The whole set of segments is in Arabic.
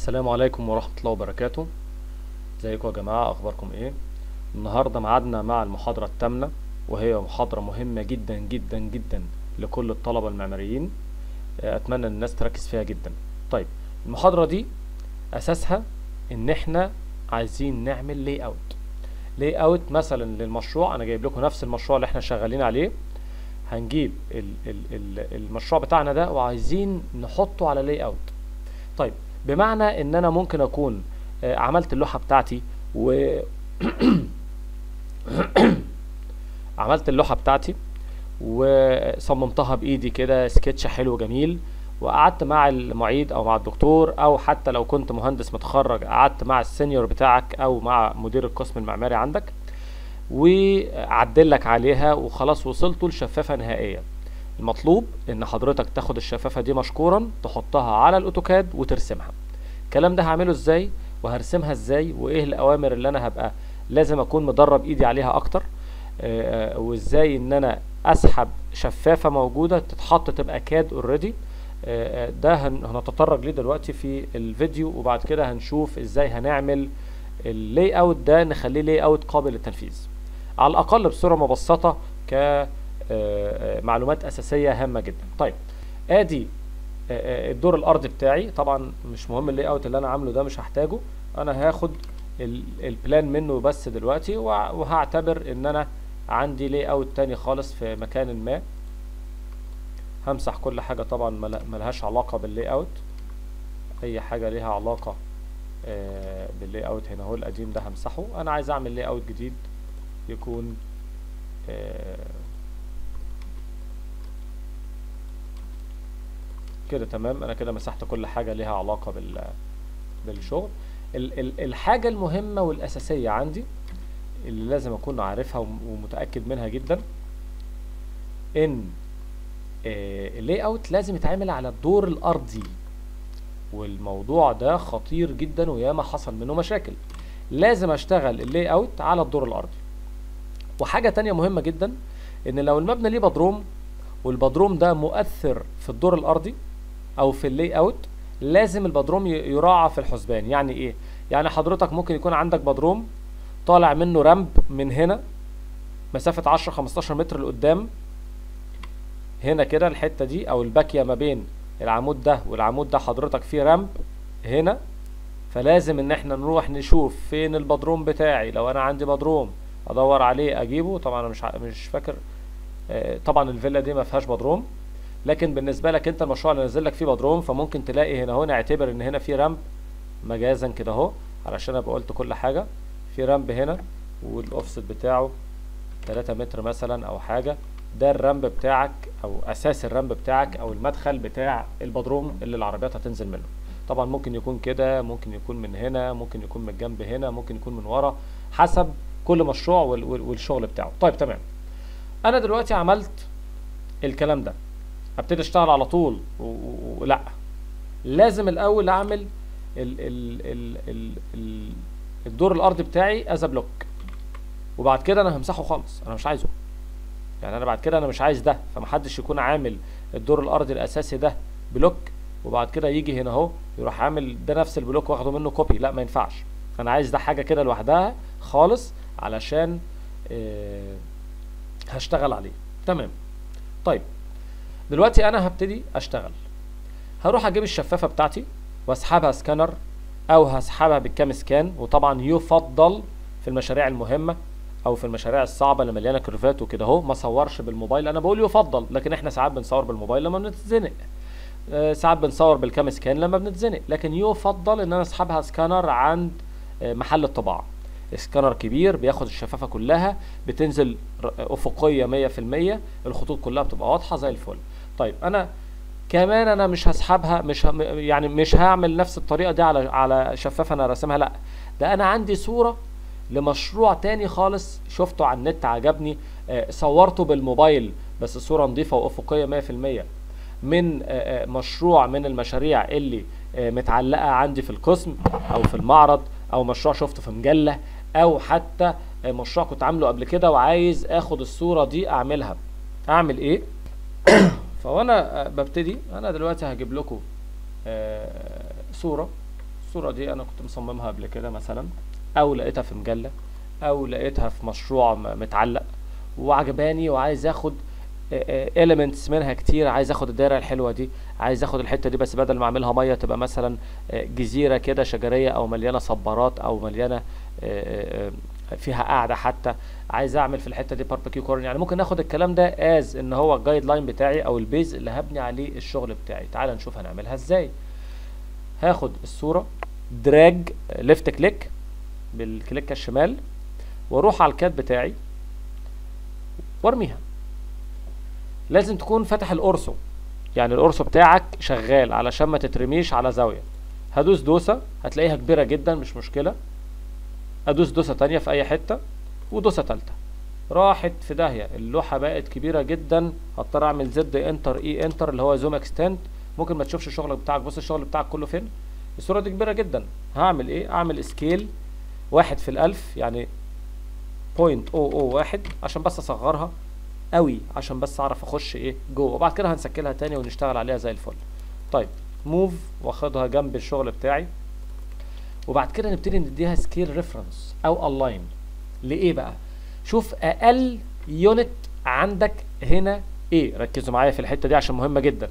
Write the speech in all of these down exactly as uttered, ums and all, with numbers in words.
السلام عليكم ورحمة الله وبركاته. ازيكم يا جماعة، اخباركم ايه؟ النهاردة معادنا مع المحاضرة الثامنة، وهي محاضرة مهمة جدا جدا جدا لكل الطلبة المعماريين. اتمنى ان الناس تركز فيها جدا. طيب، المحاضرة دي اساسها ان احنا عايزين نعمل لاي اوت لاي اوت مثلا للمشروع. انا جايب لكم نفس المشروع اللي احنا شغالين عليه. هنجيب ال ال ال المشروع بتاعنا ده وعايزين نحطه على لاي اوت. طيب، بمعنى ان انا ممكن اكون آه، عملت اللوحة بتاعتي و عملت اللوحة بتاعتي وصممتها بايدي كده سكتش حلو جميل، وقعدت مع المعيد او مع الدكتور، او حتى لو كنت مهندس متخرج قعدت مع السينيور بتاعك او مع مدير القسم المعماري عندك وعدلك عليها وخلاص وصلتوا لشفافة نهائية. المطلوب ان حضرتك تاخد الشفافة دي مشكورا تحطها على الاوتوكاد وترسمها. الكلام ده هعمله ازاي وهرسمها ازاي، وايه الاوامر اللي انا هبقى لازم اكون مدرب ايدي عليها اكتر، آه وازاي ان انا اسحب شفافة موجودة تتحط تبقى كاد اوريدي. آه ده هن هنتطرق ليه دلوقتي في الفيديو، وبعد كده هنشوف ازاي هنعمل اللاي اوت ده نخليه لاي اوت قابل للتنفيذ على الاقل بصورة مبسطة ك معلومات اساسيه هامه جدا. طيب، ادي الدور الارضي بتاعي. طبعا مش مهم اللاي اوت اللي انا عامله ده، مش هحتاجه. انا هاخد البلان منه بس دلوقتي، وهعتبر ان انا عندي لاي اوت تاني خالص في مكان ما. همسح كل حاجه طبعا ملهاش علاقه باللاي اوت. اي حاجه ليها علاقه باللاي اوت هنا هو القديم ده همسحه. انا عايز اعمل لاي اوت جديد يكون كده تمام. انا كده مسحت كل حاجه ليها علاقه بال بالشغل. ال ال الحاجه المهمه والاساسيه عندي اللي لازم اكون عارفها ومتاكد منها جدا ان آه اللاي اوت لازم يتعمل على الدور الارضي، والموضوع ده خطير جدا وياما حصل منه مشاكل. لازم اشتغل اللاي اوت على الدور الارضي. وحاجه تانية مهمه جدا، ان لو المبنى ليه بدروم والبدروم ده مؤثر في الدور الارضي او في اللاي اوت، لازم البدروم يراعى في الحسبان. يعني ايه؟ يعني حضرتك ممكن يكون عندك بدروم طالع منه رمب من هنا مسافة عشرة خمستاشر متر لقدام هنا كده الحتة دي، او الباكية ما بين العمود ده والعمود ده حضرتك فيه رمب هنا. فلازم ان احنا نروح نشوف فين البدروم بتاعي. لو انا عندي بدروم ادور عليه اجيبه. طبعا انا مش مش فاكر، طبعا الفيلا دي ما فيهاش بدروم، لكن بالنسبه لك انت المشروع اللي نازل لك فيه بدروم، فممكن تلاقي هنا هنا اعتبر ان هنا في رامب مجازا كده اهو، علشان ابقى قلت كل حاجه. في رامب هنا والاوفست بتاعه تلاتة متر مثلا او حاجه. ده الرامب بتاعك او اساس الرامب بتاعك او المدخل بتاع البدروم اللي العربيات هتنزل منه. طبعا ممكن يكون كده، ممكن يكون من هنا، ممكن يكون من الجنب هنا، ممكن يكون من ورا، حسب كل مشروع والشغل بتاعه. طيب تمام. انا دلوقتي عملت الكلام ده، ابتدي اشتغل على طول ولا لازم الاول اعمل ال ال ال ال ال الدور الارضي بتاعي از بلوك، وبعد كده انا همسحه خالص. انا مش عايزه، يعني انا بعد كده انا مش عايز ده. فمحدش يكون عامل الدور الارضي الاساسي ده بلوك وبعد كده يجي هنا اهو يروح عامل ده نفس البلوك واخده منه كوبي. لا، ما ينفعش. انا عايز ده حاجه كده لوحدها خالص علشان اه هشتغل عليه. تمام. طيب، دلوقتي انا هبتدي اشتغل. هروح اجيب الشفافه بتاعتي واسحبها سكانر او هسحبها بالكام سكان. وطبعا يفضل في المشاريع المهمه او في المشاريع الصعبه اللي مليانه كيرفات وكده اهو ما صورش بالموبايل. انا بقول يفضل، لكن احنا ساعات بنصور بالموبايل لما بنتزنق، آه ساعات بنصور بالكام سكان لما بنتزنق، لكن يفضل ان انا اسحبها سكانر عند آه محل الطباعه. سكانر كبير بياخد الشفافه كلها، بتنزل افقيه مية في المية، الخطوط كلها بتبقى واضحه زي الفل. طيب، انا كمان انا مش هسحبها، مش ه... يعني مش هعمل نفس الطريقه دي على على شفافه انا راسمها. لا، ده انا عندي صوره لمشروع تاني خالص شفته على النت عجبني، آه صورته بالموبايل بس صوره نظيفه وافقيه مية في المية من آه مشروع من المشاريع اللي آه متعلقه عندي في القسم او في المعرض، او مشروع شفته في مجله، او حتى آه مشروع كنت عامله قبل كده وعايز اخد الصوره دي اعملها. اعمل ايه؟ فوانا ببتدي انا دلوقتي هجيب لكم آه صوره الصورة دي انا كنت مصممها قبل كده مثلا، او لقيتها في مجلة، او لقيتها في مشروع متعلق وعجباني وعايز اخد elements منها كتير، عايز اخد الدايره الحلوه دي، عايز اخد الحته دي بس بدل ما اعملها ميه تبقى مثلا جزيره كده شجريه او مليانه صبارات او مليانه فيها قاعده حتى، عايز اعمل في الحته دي باربيكيو كورن. يعني ممكن اخد الكلام ده از ان هو الجايد لاين بتاعي او البيز اللي هبني عليه الشغل بتاعي. تعال نشوف هنعملها ازاي. هاخد الصوره دراج ليفت كليك بالكليك الشمال واروح على الكاد بتاعي وارميها. لازم تكون فاتح القرصو، يعني القرصو بتاعك شغال علشان ما تترميش على زاويه. هدوس دوسه هتلاقيها كبيره جدا مش مشكله، ادوس دوسه تانية في اي حته ودوسه تالتة راحت في داهيه، اللوحه بقت كبيره جدا. هضطر اعمل زد انتر اي انتر اللي هو زوم اكستند، ممكن ما تشوفش الشغل بتاعك. بص الشغل بتاعك كله فين، الصوره دي كبيره جدا. هعمل ايه؟ اعمل سكيل واحد في الالف، يعني بوينت او او واحد عشان بس اصغرها قوي، عشان بس اعرف اخش ايه جوه، وبعد كده هنسكلها تاني ونشتغل عليها زي الفل. طيب موف واخدها جنب الشغل بتاعي، وبعد كده نبتدي نديها سكيل ريفرنس او الاين. لايه بقى؟ شوف اقل يونت عندك هنا ايه، ركزوا معايا في الحته دي عشان مهمه جدا.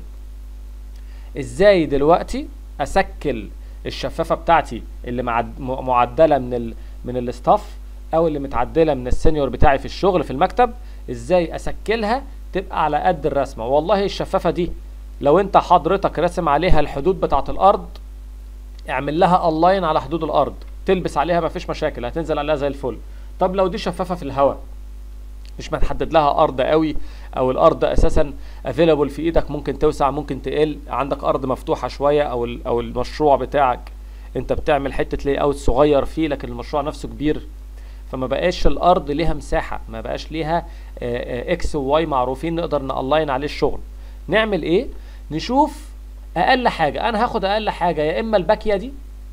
ازاي دلوقتي اسكل الشفافه بتاعتي اللي معدله من ال من الاستاف او اللي متعدله من السينيور بتاعي في الشغل في المكتب، ازاي اسكلها تبقى على قد الرسمه. والله الشفافه دي لو انت حضرتك راسم عليها الحدود بتاعه الارض، اعمل لها الاين على حدود الارض، تلبس عليها مفيش مشاكل، هتنزل عليها زي الفل. طب لو دي شفافه في الهواء مش متحدد لها ارض قوي، او الارض اساسا افيلابل في ايدك، ممكن توسع ممكن تقل، عندك ارض مفتوحه شويه، او او المشروع بتاعك انت بتعمل حته لاي اوت صغير فيه لكن المشروع نفسه كبير، فما بقاش الارض ليها مساحه، ما بقاش ليها اكس وواي معروفين نقدر نالاين عليه الشغل. نعمل ايه؟ نشوف اقل حاجه. انا هاخد اقل حاجه يا اما الباكيه دي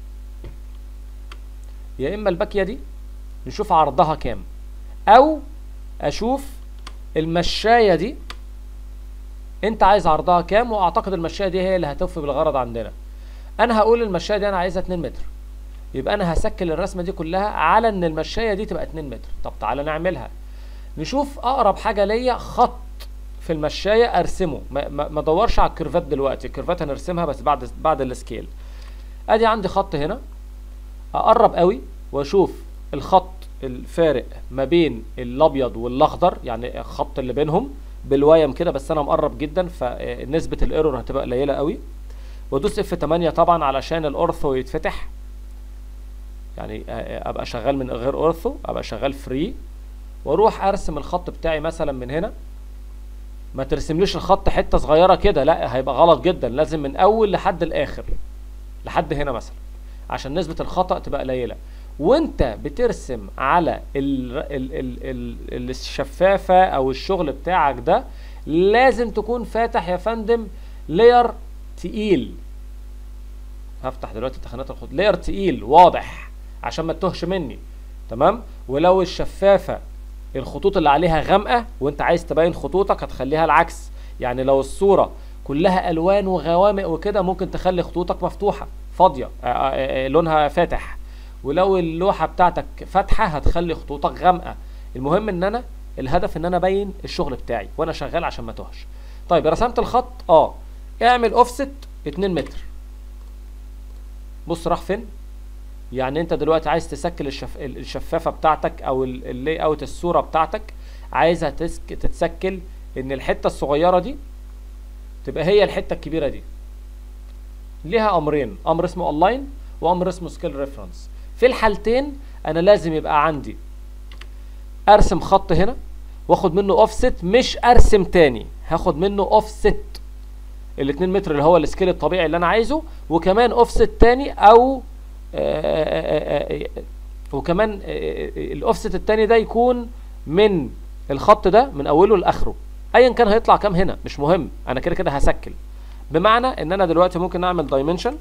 يا اما الباكيه دي، نشوف عرضها كام، او اشوف المشايه دي انت عايز عرضها كام، واعتقد المشايه دي هي اللي هتوفي بالغرض عندنا. انا هقول المشايه دي انا عايزها اتنين متر، يبقى انا هسكل الرسمه دي كلها على ان المشايه دي تبقى اتنين متر. طب تعالى نعملها، نشوف اقرب حاجه ليا خط في المشايه ارسمه، ما, ما, ما ادورش على الكيرفات دلوقتي، الكيرفات هنرسمها بس بعد بعد السكيل. ادي عندي خط هنا، اقرب قوي واشوف الخط الفارق ما بين الابيض والاخضر، يعني الخط اللي بينهم بالوايم كده، بس انا مقرب جدا فنسبه الايرور هتبقى قليله قوي. وادوس اف تمانية طبعا علشان الاورثو يتفتح، يعني ابقى شغال من غير اورثو، ابقى شغال فري، واروح ارسم الخط بتاعي مثلا من هنا. ما ترسمليش الخط حته صغيره كده، لا هيبقى غلط جدا، لازم من اول لحد الاخر لحد هنا مثلا عشان نسبه الخطا تبقى قليله. وانت بترسم على ال ال ال ال الشفافه او الشغل بتاعك ده، لازم تكون فاتح يا فندم لاير تقيل. هفتح دلوقتي تخانات الخطوط، لاير تقيل واضح عشان ما تتوهش مني، تمام؟ ولو الشفافه الخطوط اللي عليها غامقه وانت عايز تبين خطوطك، هتخليها العكس. يعني لو الصوره كلها الوان وغوامق وكده، ممكن تخلي خطوطك مفتوحه فاضيه لونها فاتح، ولو اللوحه بتاعتك فاتحه هتخلي خطوطك غامقه. المهم ان انا الهدف ان انا ابين الشغل بتاعي وانا شغال عشان ما توهش. طيب رسمت الخط، اه اعمل اوفست اتنين متر. بص راح فين؟ يعني انت دلوقتي عايز تسكل الشف... الشفافه بتاعتك او اللاي اوت الصوره بتاعتك، عايزها تسك... تتسكل ان الحته الصغيره دي تبقى هي الحته الكبيره دي. ليها امرين، امر اسمه الاين وامر اسمه سكيل ريفرنس. في الحالتين انا لازم يبقى عندي ارسم خط هنا واخد منه اوفست، مش ارسم تاني، هاخد منه اوفست الاتنين متر اللي هو السكيل الطبيعي اللي انا عايزه، وكمان اوفست تاني او آآ آآ وكمان الاوفست التاني ده يكون من الخط ده من اوله لاخره، ايا كان هيطلع كام هنا مش مهم، انا كده كده هسكل. بمعنى ان انا دلوقتي ممكن اعمل دايمنشن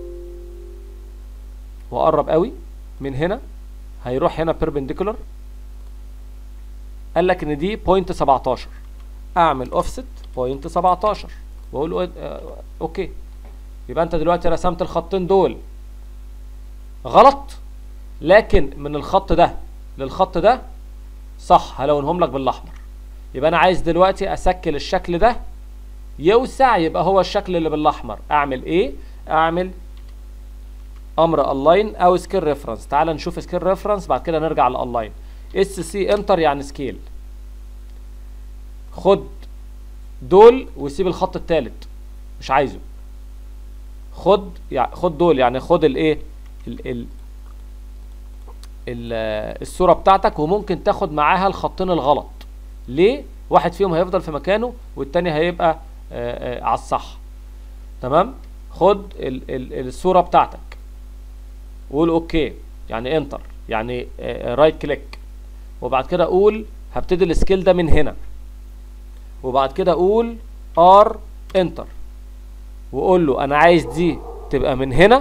واقرب قوي من هنا، هيروح هنا بيربنديكولار، قال لك ان دي بوينت سبعتاشر، اعمل اوفست بوينت سبعتاشر واقول اه اوكي. يبقى انت دلوقتي رسمت الخطين دول غلط، لكن من الخط ده للخط ده صح، هلونهم لك بالاحمر. يبقى انا عايز دلوقتي اسكل الشكل ده يوسع يبقى هو الشكل اللي بالاحمر. اعمل ايه؟ اعمل امر الاين او سكيل ريفرنس. تعال نشوف سكيل ريفرنس بعد كده نرجع للالاين. اس سي انتر يعني سكيل. خد دول وسيب الخط الثالث مش عايزه. خد يعني خد دول يعني خد الايه ال ال ال الصوره بتاعتك، وممكن تاخد معاها الخطين الغلط. ليه؟ واحد فيهم هيفضل في مكانه والتاني هيبقى آآ آآ على الصح. تمام؟ خد ال ال الصوره بتاعتك وقول اوكي يعني انتر يعني رايت كليك، وبعد كده اقول هبتدي السكيل ده من هنا، وبعد كده اقول ار انتر وقول له انا عايز دي تبقى من هنا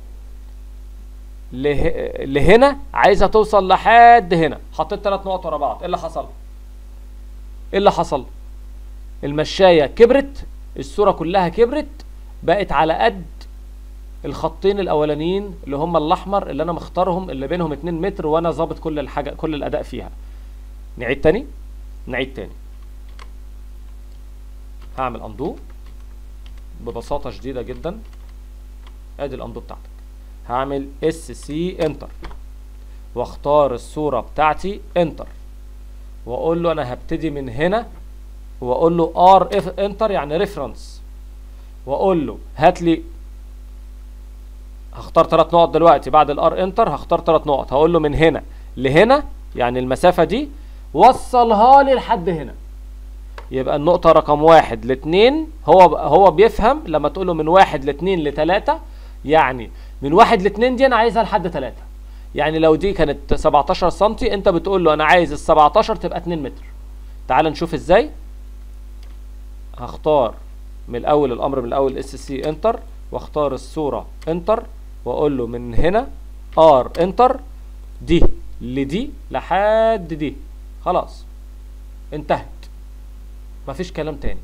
له... لهنا، عايزها توصل لحد هنا. حطيت ثلاث نقط ورا بعض. ايه اللي حصل؟ ايه اللي حصل؟ المشايه كبرت، الصوره كلها كبرت، بقت على قد الخطين الاولانيين اللي هم الاحمر اللي انا مختارهم اللي بينهم اتنين متر وانا ظابط كل الحاجه كل الاداء فيها. نعيد تاني نعيد تاني هعمل اندو ببساطه شديده جدا. ادي الاندو بتاعتك. هعمل اس سي انتر واختار الصوره بتاعتي انتر واقول له انا هبتدي من هنا، واقول له ار اف انتر يعني ريفرنس، واقول له هات لي. هختار ثلاث نقط دلوقتي بعد الار انتر. هختار ثلاث نقط، هقول له من هنا لهنا يعني المسافه دي وصلها لي لحد هنا. يبقى النقطه رقم واحد لاثنين هو هو بيفهم لما تقول له من واحد لاثنين لثلاثه، يعني من واحد لاثنين دي انا عايزها لحد ثلاثه. يعني لو دي كانت سبعتاشر سم انت بتقول له انا عايز ال سبعتاشر تبقى اتنين متر. تعال نشوف ازاي. هختار من الاول الامر من الاول اس سي انتر واختار الصوره انتر واقول له من هنا ار انتر دي لدي لحد دي. خلاص انتهت، مفيش كلام تاني.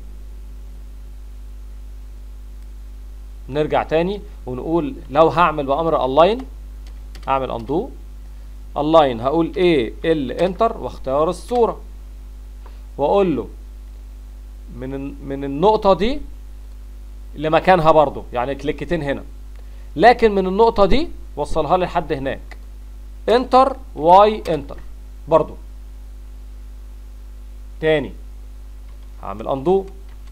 نرجع تاني ونقول لو هعمل بامر الاين اعمل اندو الاين، هقول ايه ال انتر واختار الصوره واقول له من من النقطه دي لمكانها برضو يعني كليكتين هنا، لكن من النقطه دي وصلها لي لحد هناك. انتر واي انتر برضو. تاني هعمل اندو.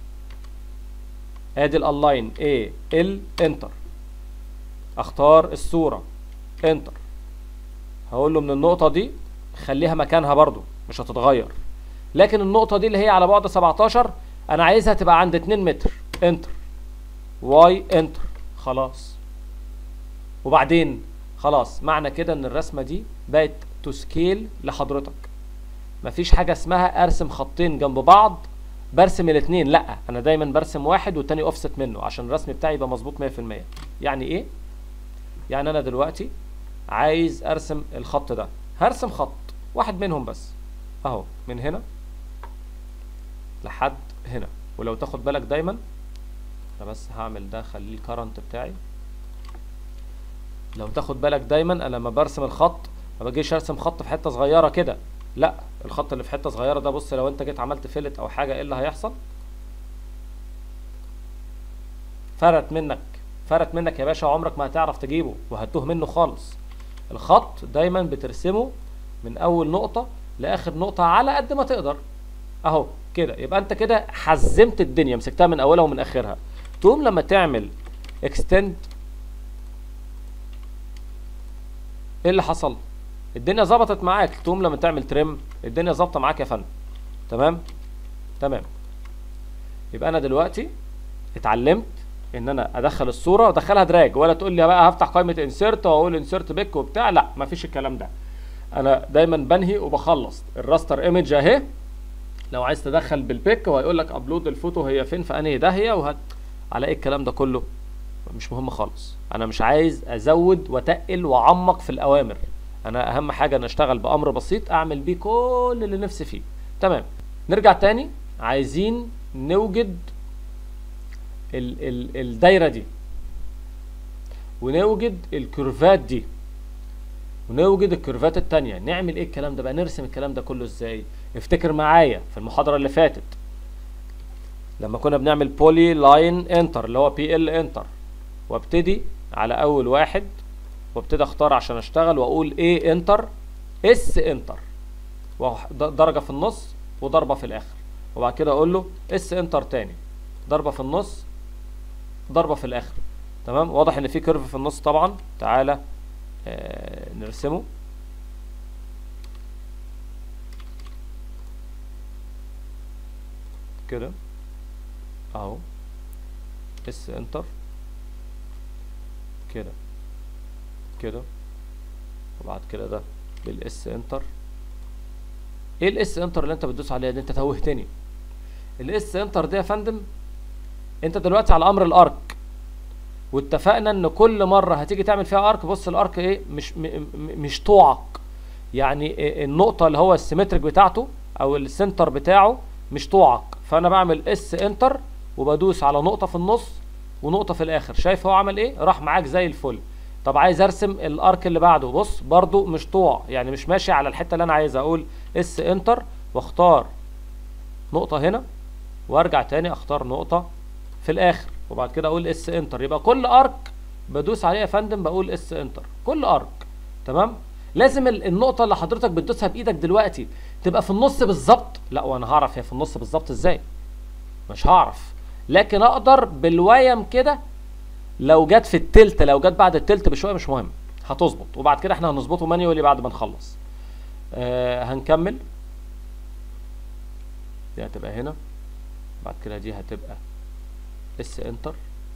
ادي الالاين ايه ال انتر، اختار الصوره انتر، هقول له من النقطه دي خليها مكانها برضو مش هتتغير، لكن النقطه دي اللي هي على بعد سبعتاشر انا عايزها تبقى عند اتنين متر. انتر واي انتر. خلاص. وبعدين خلاص معنى كده ان الرسمه دي بقت تو سكيل لحضرتك. مفيش حاجه اسمها ارسم خطين جنب بعض برسم الاثنين، لا انا دايما برسم واحد والتاني اوفست منه عشان الرسم بتاعي يبقى مظبوط مية في المية. يعني ايه؟ يعني انا دلوقتي عايز ارسم الخط ده، هرسم خط واحد منهم بس اهو من هنا لحد هنا. ولو تاخد بالك دايما انا بس هعمل ده خليه الكرنت بتاعي. لو تاخد بالك دايما انا لما برسم الخط ما بجيش ارسم خط في حته صغيره كده، لا الخط اللي في حته صغيره ده بص لو انت جيت عملت فيلت او حاجه ايه اللي هيحصل؟ فرت منك فرت منك يا باشا، عمرك ما هتعرف تجيبه وهتوه منه خالص. الخط دايما بترسمه من اول نقطه لاخر نقطه على قد ما تقدر اهو كده. يبقى انت كده حزمت الدنيا، مسكتها من اولها ومن اخرها. تقوم لما تعمل اكستند ايه اللي حصل؟ الدنيا ظبطت معاك. تقوم لما تعمل تريم الدنيا ظابطه معاك يا فندم. تمام تمام. يبقى انا دلوقتي اتعلمت ان انا ادخل الصوره وادخلها دراج، ولا تقول لي بقى هفتح قائمه انسيرت واقول انسيرت بيك وبتاع، لا مفيش الكلام ده. انا دايما بنهي وبخلص الراستر ايمج اهي. لو عايز تدخل بالبيك وهيقول لك ابلود الفوتو هي فين في انهي داهيه وهت على ايه الكلام ده كله مش مهم خالص. انا مش عايز ازود واتقل واعمق في الاوامر، انا اهم حاجه ان اشتغل بامر بسيط اعمل بيه كل اللي نفسي فيه. تمام. نرجع تاني. عايزين نوجد ال ال الدايره دي ونوجد الكيرفات دي. ونوجد الكيرفات التانية. نعمل ايه الكلام ده بقى؟ نرسم الكلام ده كله ازاي؟ افتكر معايا في المحاضرة اللي فاتت لما كنا بنعمل بولي لاين انتر اللي هو بي ال انتر، وابتدي على اول واحد وابتدي اختار عشان اشتغل واقول ايه انتر، اس انتر، درجة في النص وضربة في الاخر، وبعد كده اقول له اس انتر تاني، ضربة في النص ضربة في الاخر. تمام؟ واضح ان في كيرف في النص طبعا. تعالى آه نرسمه كده اهو، اس انتر كده كده، وبعد كده ده بالاس انتر. ايه الاس انتر اللي انت بتدوس عليها دي؟ انت توهتني. الاس انتر دي يا فندم انت دلوقتي على امر الارك، واتفقنا ان كل مره هتيجي تعمل فيها ارك، بص الارك ايه، مش م مش طوعك، يعني إيه النقطه اللي هو السيمتريك بتاعته او السنتر بتاعه مش طوعك. فانا بعمل اس انتر وبدوس على نقطه في النص ونقطه في الاخر. شايف هو عمل ايه؟ راح معاك زي الفل. طب عايز ارسم الارك اللي بعده، بص برضو مش طوع، يعني مش ماشي على الحته اللي انا عايزها. اقول اس انتر واختار نقطه هنا، وارجع تاني اختار نقطه في الاخر، وبعد كده اقول اس انتر. يبقى كل ارك بدوس عليه يا فندم بقول اس انتر، كل ارك. تمام؟ لازم النقطه اللي حضرتك بتدوسها بايدك دلوقتي تبقى في النص بالظبط. لا، وانا هعرف هي في النص بالظبط ازاي؟ مش هعرف، لكن اقدر بالويم كده. لو جت في التلت، لو جت بعد التلت بشويه مش مهم، هتظبط. وبعد كده احنا هنظبطه مانيولي بعد ما نخلص. آه هنكمل. دي هتبقى هنا، بعد كده دي هتبقى اس انتر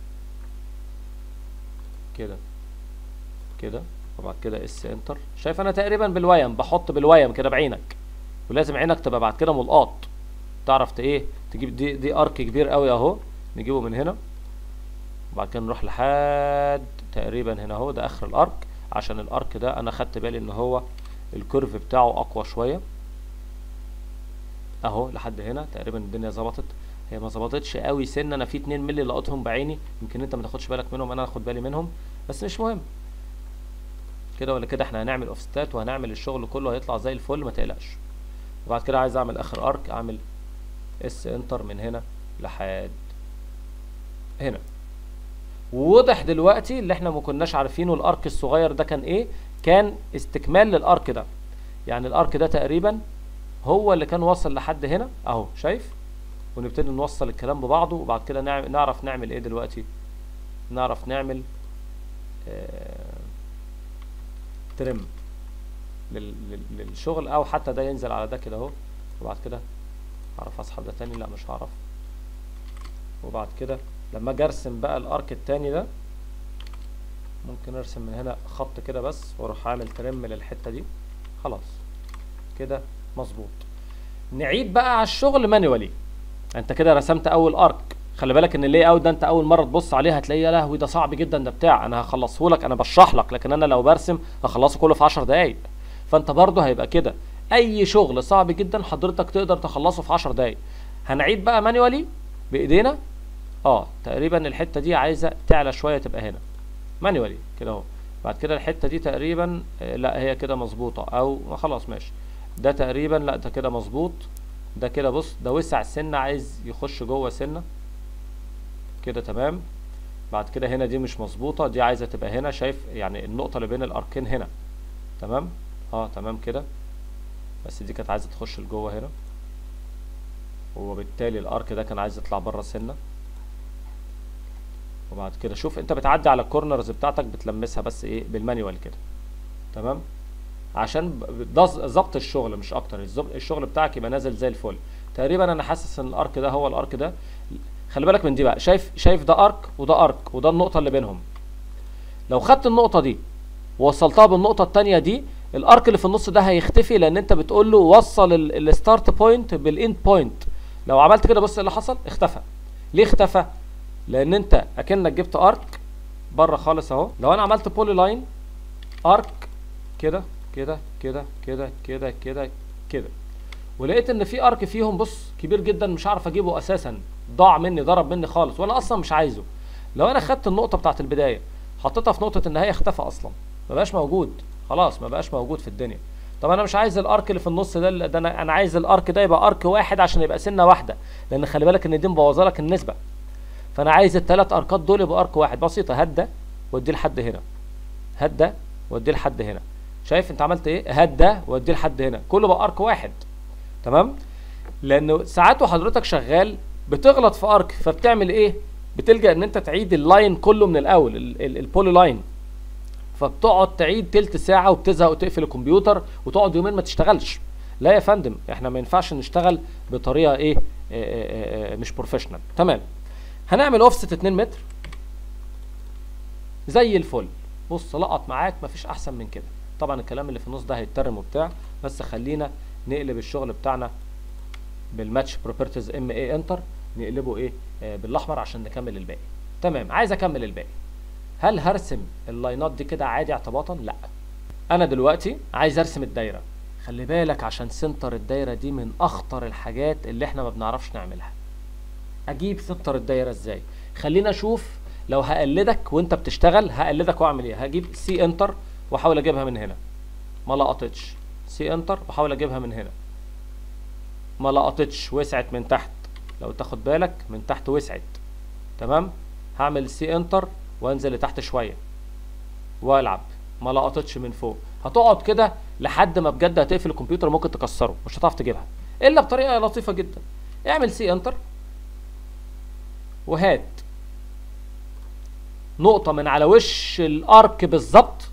كده كده، وبعد كده اس انتر. شايف انا تقريبا بالويم، بحط بالويم كده بعينك، ولازم عينك تبقى بعد كده ملقاط، تعرف ايه تجيب. دي دي ارك كبير قوي اهو، نجيبه من هنا وبعد كده نروح لحد تقريبا هنا اهو، ده اخر الارك. عشان الارك ده انا خدت بالي ان هو الكيرف بتاعه اقوى شويه اهو، لحد هنا تقريبا الدنيا ظبطت. هي ما ظبطتش قوي سن، انا في اتنين مللي لقيتهم بعيني، يمكن انت ما تاخدش بالك منهم، انا هاخد بالي منهم، بس مش مهم. كده ولا كده احنا هنعمل اوفستات وهنعمل الشغل كله هيطلع زي الفل، ما تقلقش. وبعد كده عايز اعمل اخر ارك، اعمل اس انتر من هنا لحد هنا. وواضح دلوقتي اللي احنا ما كناش عارفينه الارك الصغير ده كان ايه، كان استكمال للارك ده. يعني الارك ده تقريبا هو اللي كان واصل لحد هنا اهو، شايف؟ ونبتدي نوصل الكلام ببعضه، وبعد كده نعرف نعمل ايه دلوقتي. نعرف نعمل آه ترم للشغل، او حتى ده ينزل على ده كده اهو. وبعد كده هعرف اسحب ده تاني؟ لا مش هعرف. وبعد كده لما اجي ارسم بقى الارك التاني ده، ممكن ارسم من هنا خط كده بس، واروح عامل ترم للحته دي. خلاص كده مظبوط. نعيد بقى على الشغل مانيوالي. انت كده رسمت اول ارك، خلي بالك ان اللي اوت ده انت اول مره تبص عليه هتلاقيه يا لهوي ده صعب جدا، ده بتاع انا هخلصه لك، انا بشرح لك، لكن انا لو برسم هخلصه كله في عشر دقايق. فانت برضه هيبقى كده، اي شغل صعب جدا حضرتك تقدر تخلصه في عشر دقايق. هنعيد بقى مانيوالي بايدينا. اه تقريبا الحته دي عايزه تعلى شويه، تبقى هنا مانيوالي كده اهو. بعد كده الحته دي تقريبا آه لا هي كده مظبوطه، او خلاص ماشي. ده تقريبا لا ده كده مظبوط. ده كده بص ده وسع سنه، عايز يخش جوه سنه كده. تمام. بعد كده هنا دي مش مظبوطه، دي عايزه تبقى هنا، شايف يعني النقطه اللي بين الاركين هنا. تمام. اه تمام كده، بس دي كانت عايزه تخش لجوه هنا، وبالتالي الارك ده كان عايز يطلع بره سنه. وبعد كده شوف انت بتعدي على الكورنرز بتاعتك بتلمسها بس ايه بالمانيوال كده. تمام، عشان ده ظبط الشغل مش اكتر، الشغل بتاعك يبقى نازل زي الفل. تقريبا انا حاسس ان الارك ده هو الارك ده. خلي بالك من دي بقى، شايف شايف ده ارك وده ارك وده النقطه اللي بينهم. لو خدت النقطه دي ووصلتها بالنقطه الثانيه دي، الارك اللي في النص ده هيختفي، لان انت بتقول له وصل الستارت بوينت بالاند بوينت. لو عملت كده بص اللي حصل، اختفى. ليه اختفى؟ لان انت اكنك جبت ارك بره خالص اهو. لو انا عملت بولي لاين ارك كده كده كده كده كده كده كده، ولقيت ان في ارك فيهم بص كبير جدا مش عارف اجيبه اساسا، ضاع مني، ضرب مني خالص، وانا اصلا مش عايزه. لو انا خدت النقطه بتاعت البدايه حطيتها في نقطه النهايه، اختفى اصلا، مبقاش موجود. خلاص ما بقاش موجود في الدنيا. طب انا مش عايز الارك اللي في النص ده، ده انا انا عايز الارك ده يبقى ارك واحد عشان يبقى سنه واحده، لان خلي بالك ان دي مبوظه لك النسبه. فانا عايز الثلاث اركات دول يبقوا ارك واحد. بسيطه، هات ده واديه لحد هنا، هات ده واديه لحد هنا. شايف انت عملت ايه؟ هات ده واديه لحد هنا، كله بقى ارك واحد. تمام؟ لانه ساعات وحضرتك شغال بتغلط في ارك، فبتعمل ايه؟ بتلجأ ان انت تعيد اللاين كله من الاول، البولي لاين، فبتقعد تعيد تلت ساعه وبتزهق وتقفل الكمبيوتر وتقعد يومين ما تشتغلش. لا يا فندم، احنا ما ينفعش نشتغل بطريقه ايه؟ آآ آآ مش بروفيشنال. تمام. هنعمل اوفست اتنين متر زي الفل. بص لقط معاك، مفيش احسن من كده. طبعا الكلام اللي في النص ده هيترم وبتاع، بس خلينا نقلب الشغل بتاعنا بالماتش بروبرتيز ام اي انتر، نقلبه ايه؟ آه بالاحمر عشان نكمل الباقي. تمام. عايز اكمل الباقي. هل هرسم اللاينات دي كده عادي اعتباطا؟ لا. انا دلوقتي عايز ارسم الدايره. خلي بالك عشان سنتر الدايره دي من اخطر الحاجات اللي احنا ما بنعرفش نعملها. اجيب سنتر الدايره ازاي؟ خلينا اشوف. لو هقلدك وانت بتشتغل هقلدك واعمل ايه؟ هجيب سي انتر واحاول اجيبها من هنا، ما لقطتش. سي انتر واحاول اجيبها من هنا، ما لقطتش، وسعت من تحت. لو تاخد بالك من تحت وسعت. تمام. هعمل سي انتر وانزل لتحت شويه والعب، ما لقطتش من فوق. هتقعد كده لحد ما بجد هتقفل الكمبيوتر، ممكن تكسره، مش هتعرف تجيبها الا بطريقه لطيفه جدا. اعمل سي انتر وهات نقطه من على وش الارك بالظبط،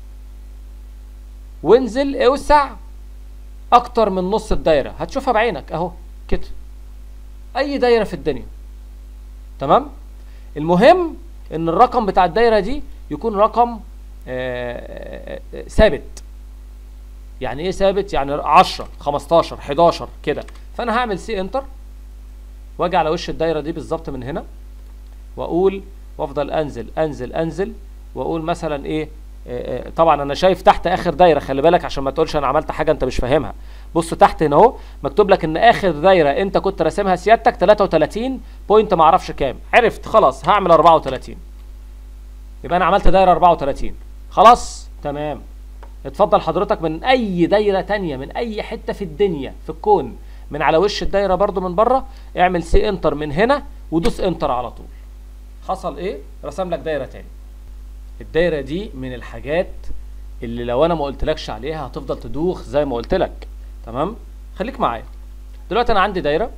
وانزل اوسع اكتر من نص الدايره، هتشوفها بعينك اهو كده، اي دايره في الدنيا. تمام. المهم ان الرقم بتاع الدايره دي يكون رقم آآ آآ ثابت. يعني ايه ثابت؟ يعني عشرة خمستاشر حداشر كده. فانا هعمل سي انتر واجي على وش الدايره دي بالظبط من هنا، واقول وافضل انزل انزل انزل واقول مثلا ايه. آآ طبعا انا شايف تحت اخر دايره، خلي بالك عشان ما تقولش انا عملت حاجه انت مش فاهمها. بص تحت هنا اهو مكتوب لك ان اخر دايره انت كنت راسمها سيادتك تلاتة وتلاتين بوينت ما اعرفش كام. عرفت؟ خلاص هعمل اربعة وتلاتين، يبقى انا عملت دايره اربعة وتلاتين. خلاص تمام. اتفضل حضرتك من اي دايره تانية من اي حته في الدنيا في الكون، من على وش الدايره برضو من بره، اعمل سي انتر من هنا ودوس انتر على طول. حصل ايه؟ رسم لك دايره تاني. الدايره دي من الحاجات اللي لو انا ما قلتلكش عليها هتفضل تدوخ زي ما قلت لك. تمام. خليك معايا. دلوقتي انا عندي دايره،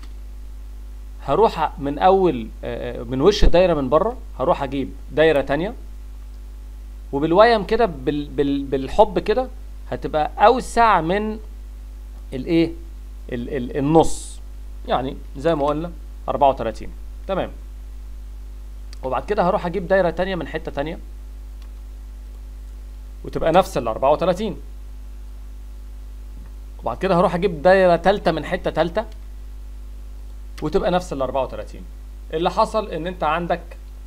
هروح من اول من وش الدايره من بره، هروح اجيب دايره تانية وبالويم كده بال بال بالحب كده هتبقى اوسع من الايه ال ال النص، يعني زي ما قلنا اربعة وتلاتين. تمام. وبعد كده هروح اجيب دايره تانية من حته تانية وتبقى نفس ال اربعة وتلاتين. وبعد كده هروح اجيب دايره ثالثه من حته ثالثه وتبقى نفس ال اربعة وتلاتين. اللي حصل ان انت عندك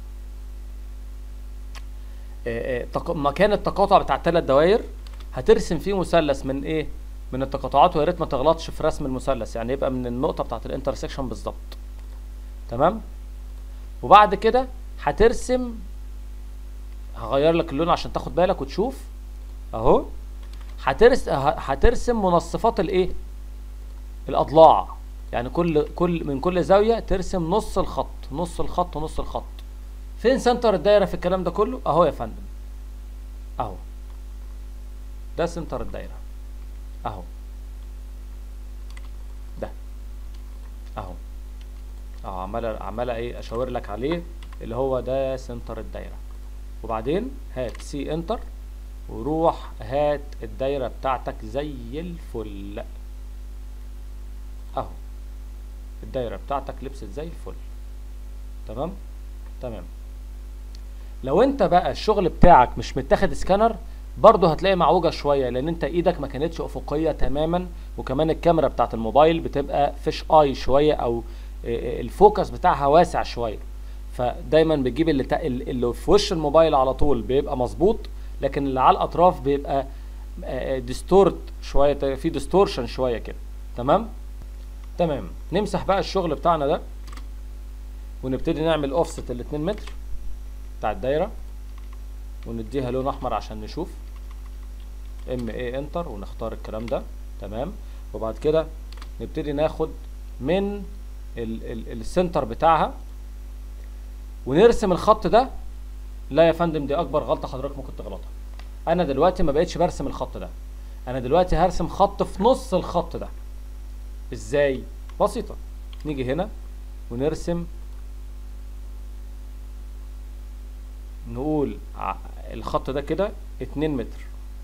مكان التقاطع بتاع الثلاث دوائر هترسم فيه مثلث من ايه؟ من التقاطعات، ويا ريت ما تغلطش في رسم المثلث، يعني يبقى من النقطه بتاعت الانترسكشن بالظبط. تمام. وبعد كده هترسم، هغير لك اللون عشان تاخد بالك وتشوف اهو. هترسم هترسم منصفات الايه؟ الاضلاع، يعني كل كل من كل زاويه ترسم نص الخط نص الخط نص الخط. فين سنتر الدايره في الكلام ده كله؟ اهو يا فندم، اهو ده سنتر الدايره اهو، ده اهو اهو عمال عمال ايه اشاور لك عليه، اللي هو ده سنتر الدايره. وبعدين هات سي انتر وروح هات الدايره بتاعتك زي الفل اهو، الدايره بتاعتك لبست زي الفل. تمام. تمام. لو انت بقى الشغل بتاعك مش متاخد سكانر برضه هتلاقي معوجه شويه، لان انت ايدك ما كانتش افقيه تماما، وكمان الكاميرا بتاعت الموبايل بتبقى فيش اي شويه، او الفوكس بتاعها واسع شويه، فدايما بتجيب اللي, اللي في وش الموبايل على طول بيبقى مظبوط، لكن اللي على الاطراف بيبقى ديستورت شويه، في ديستورشن شويه كده. تمام. تمام. نمسح بقى الشغل بتاعنا ده ونبتدي نعمل اوفست ال اتنين متر بتاع الدايره، ونديها لون احمر عشان نشوف. ام اي انتر ونختار الكلام ده. تمام. وبعد كده نبتدي ناخد من ال ال السنتر بتاعها ونرسم الخط ده. لا يا فندم، دي اكبر غلطه حضرتك ممكن تغلطها. انا دلوقتي ما بقتش برسم الخط ده، انا دلوقتي هرسم خط في نص الخط ده. ازاي؟ بسيطه، نيجي هنا ونرسم، نقول الخط ده كده اتنين متر،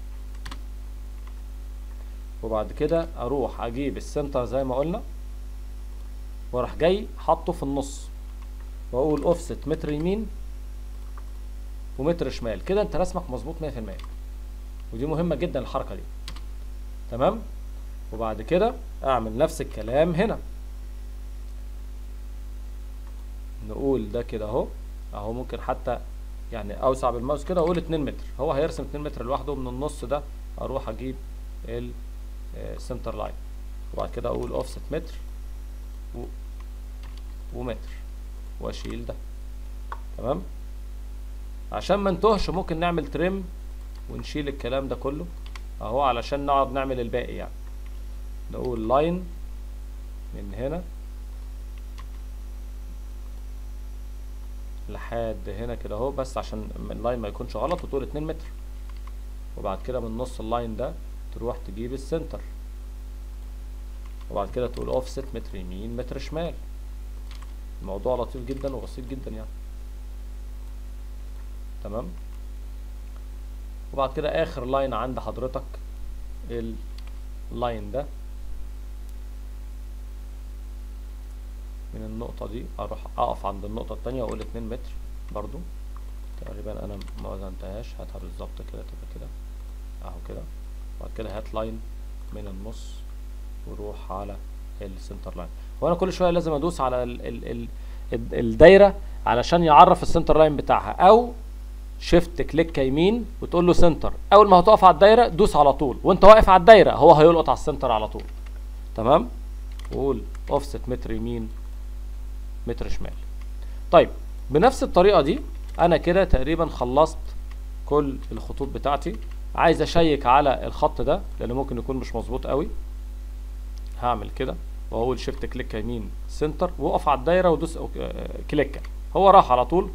وبعد كده اروح اجيب السنتر زي ما قلنا واروح جاي حاطه في النص واقول اوفست متر يمين ومتر شمال. كده انت رسمك مظبوط مية في المية، ودي مهمه جدا الحركه دي. تمام. وبعد كده اعمل نفس الكلام هنا، نقول ده كده اهو اهو، ممكن حتى يعني اوسع بالماوس كده اقول اتنين متر، هو هيرسم اتنين متر لوحده. من النص ده اروح اجيب السنتر لاين، وبعد كده اقول اوفست متر و... ومتر واشيل ده. تمام. عشان ما نتوهش ممكن نعمل تريم ونشيل الكلام ده كله اهو علشان نقعد نعمل الباقي. يعني نقول لاين من هنا لحد هنا كده اهو، بس عشان اللاين ما يكونش غلط، وتقول اتنين متر. وبعد كده من نص اللاين ده تروح تجيب السنتر، وبعد كده تقول اوفست متر يمين متر شمال. الموضوع لطيف جدا وبسيط جدا يعني. تمام. وبعد كده اخر لاين عند حضرتك اللاين ده من النقطة دي، اروح اقف عند النقطة التانية واقول اتنين متر برضو. تقريبا انا ما وزنتهاش، هاتها بالظبط كده تبقى كده اهو كده. وبعد كده هات لاين من النص وروح على السنتر لاين. وانا كل شوية لازم ادوس على ال ال ال ال الدايرة علشان يعرف السنتر لاين بتاعها، او شيفت كليك يمين وتقول له سنتر. اول ما هتقف على الدايرة دوس على طول، وانت واقف على الدايرة هو هيلقط على السنتر على طول. تمام. وقول اوفست متر يمين متر شمال. طيب بنفس الطريقة دي انا كده تقريبا خلصت كل الخطوط بتاعتي. عايز اشيك على الخط ده لانه ممكن يكون مش مظبوط قوي، هعمل كده واقول شيفت كليك يمين سنتر واقف على الدايرة ودوس كليك، هو راح على طول.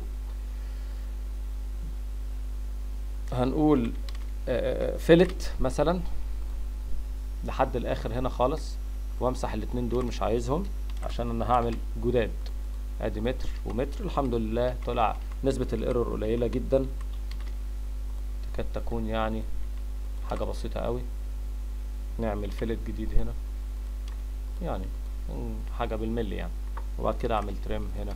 هنقول فيلت مثلا لحد الاخر هنا خالص، وامسح الاتنين دول مش عايزهم عشان انا هعمل جداد. ادي متر ومتر، الحمد لله طلع نسبة الايرور قليلة جدا، تكاد تكون يعني حاجة بسيطة قوي. نعمل فيلت جديد هنا يعني حاجة بالملي يعني، وبعد كده اعمل تريم هنا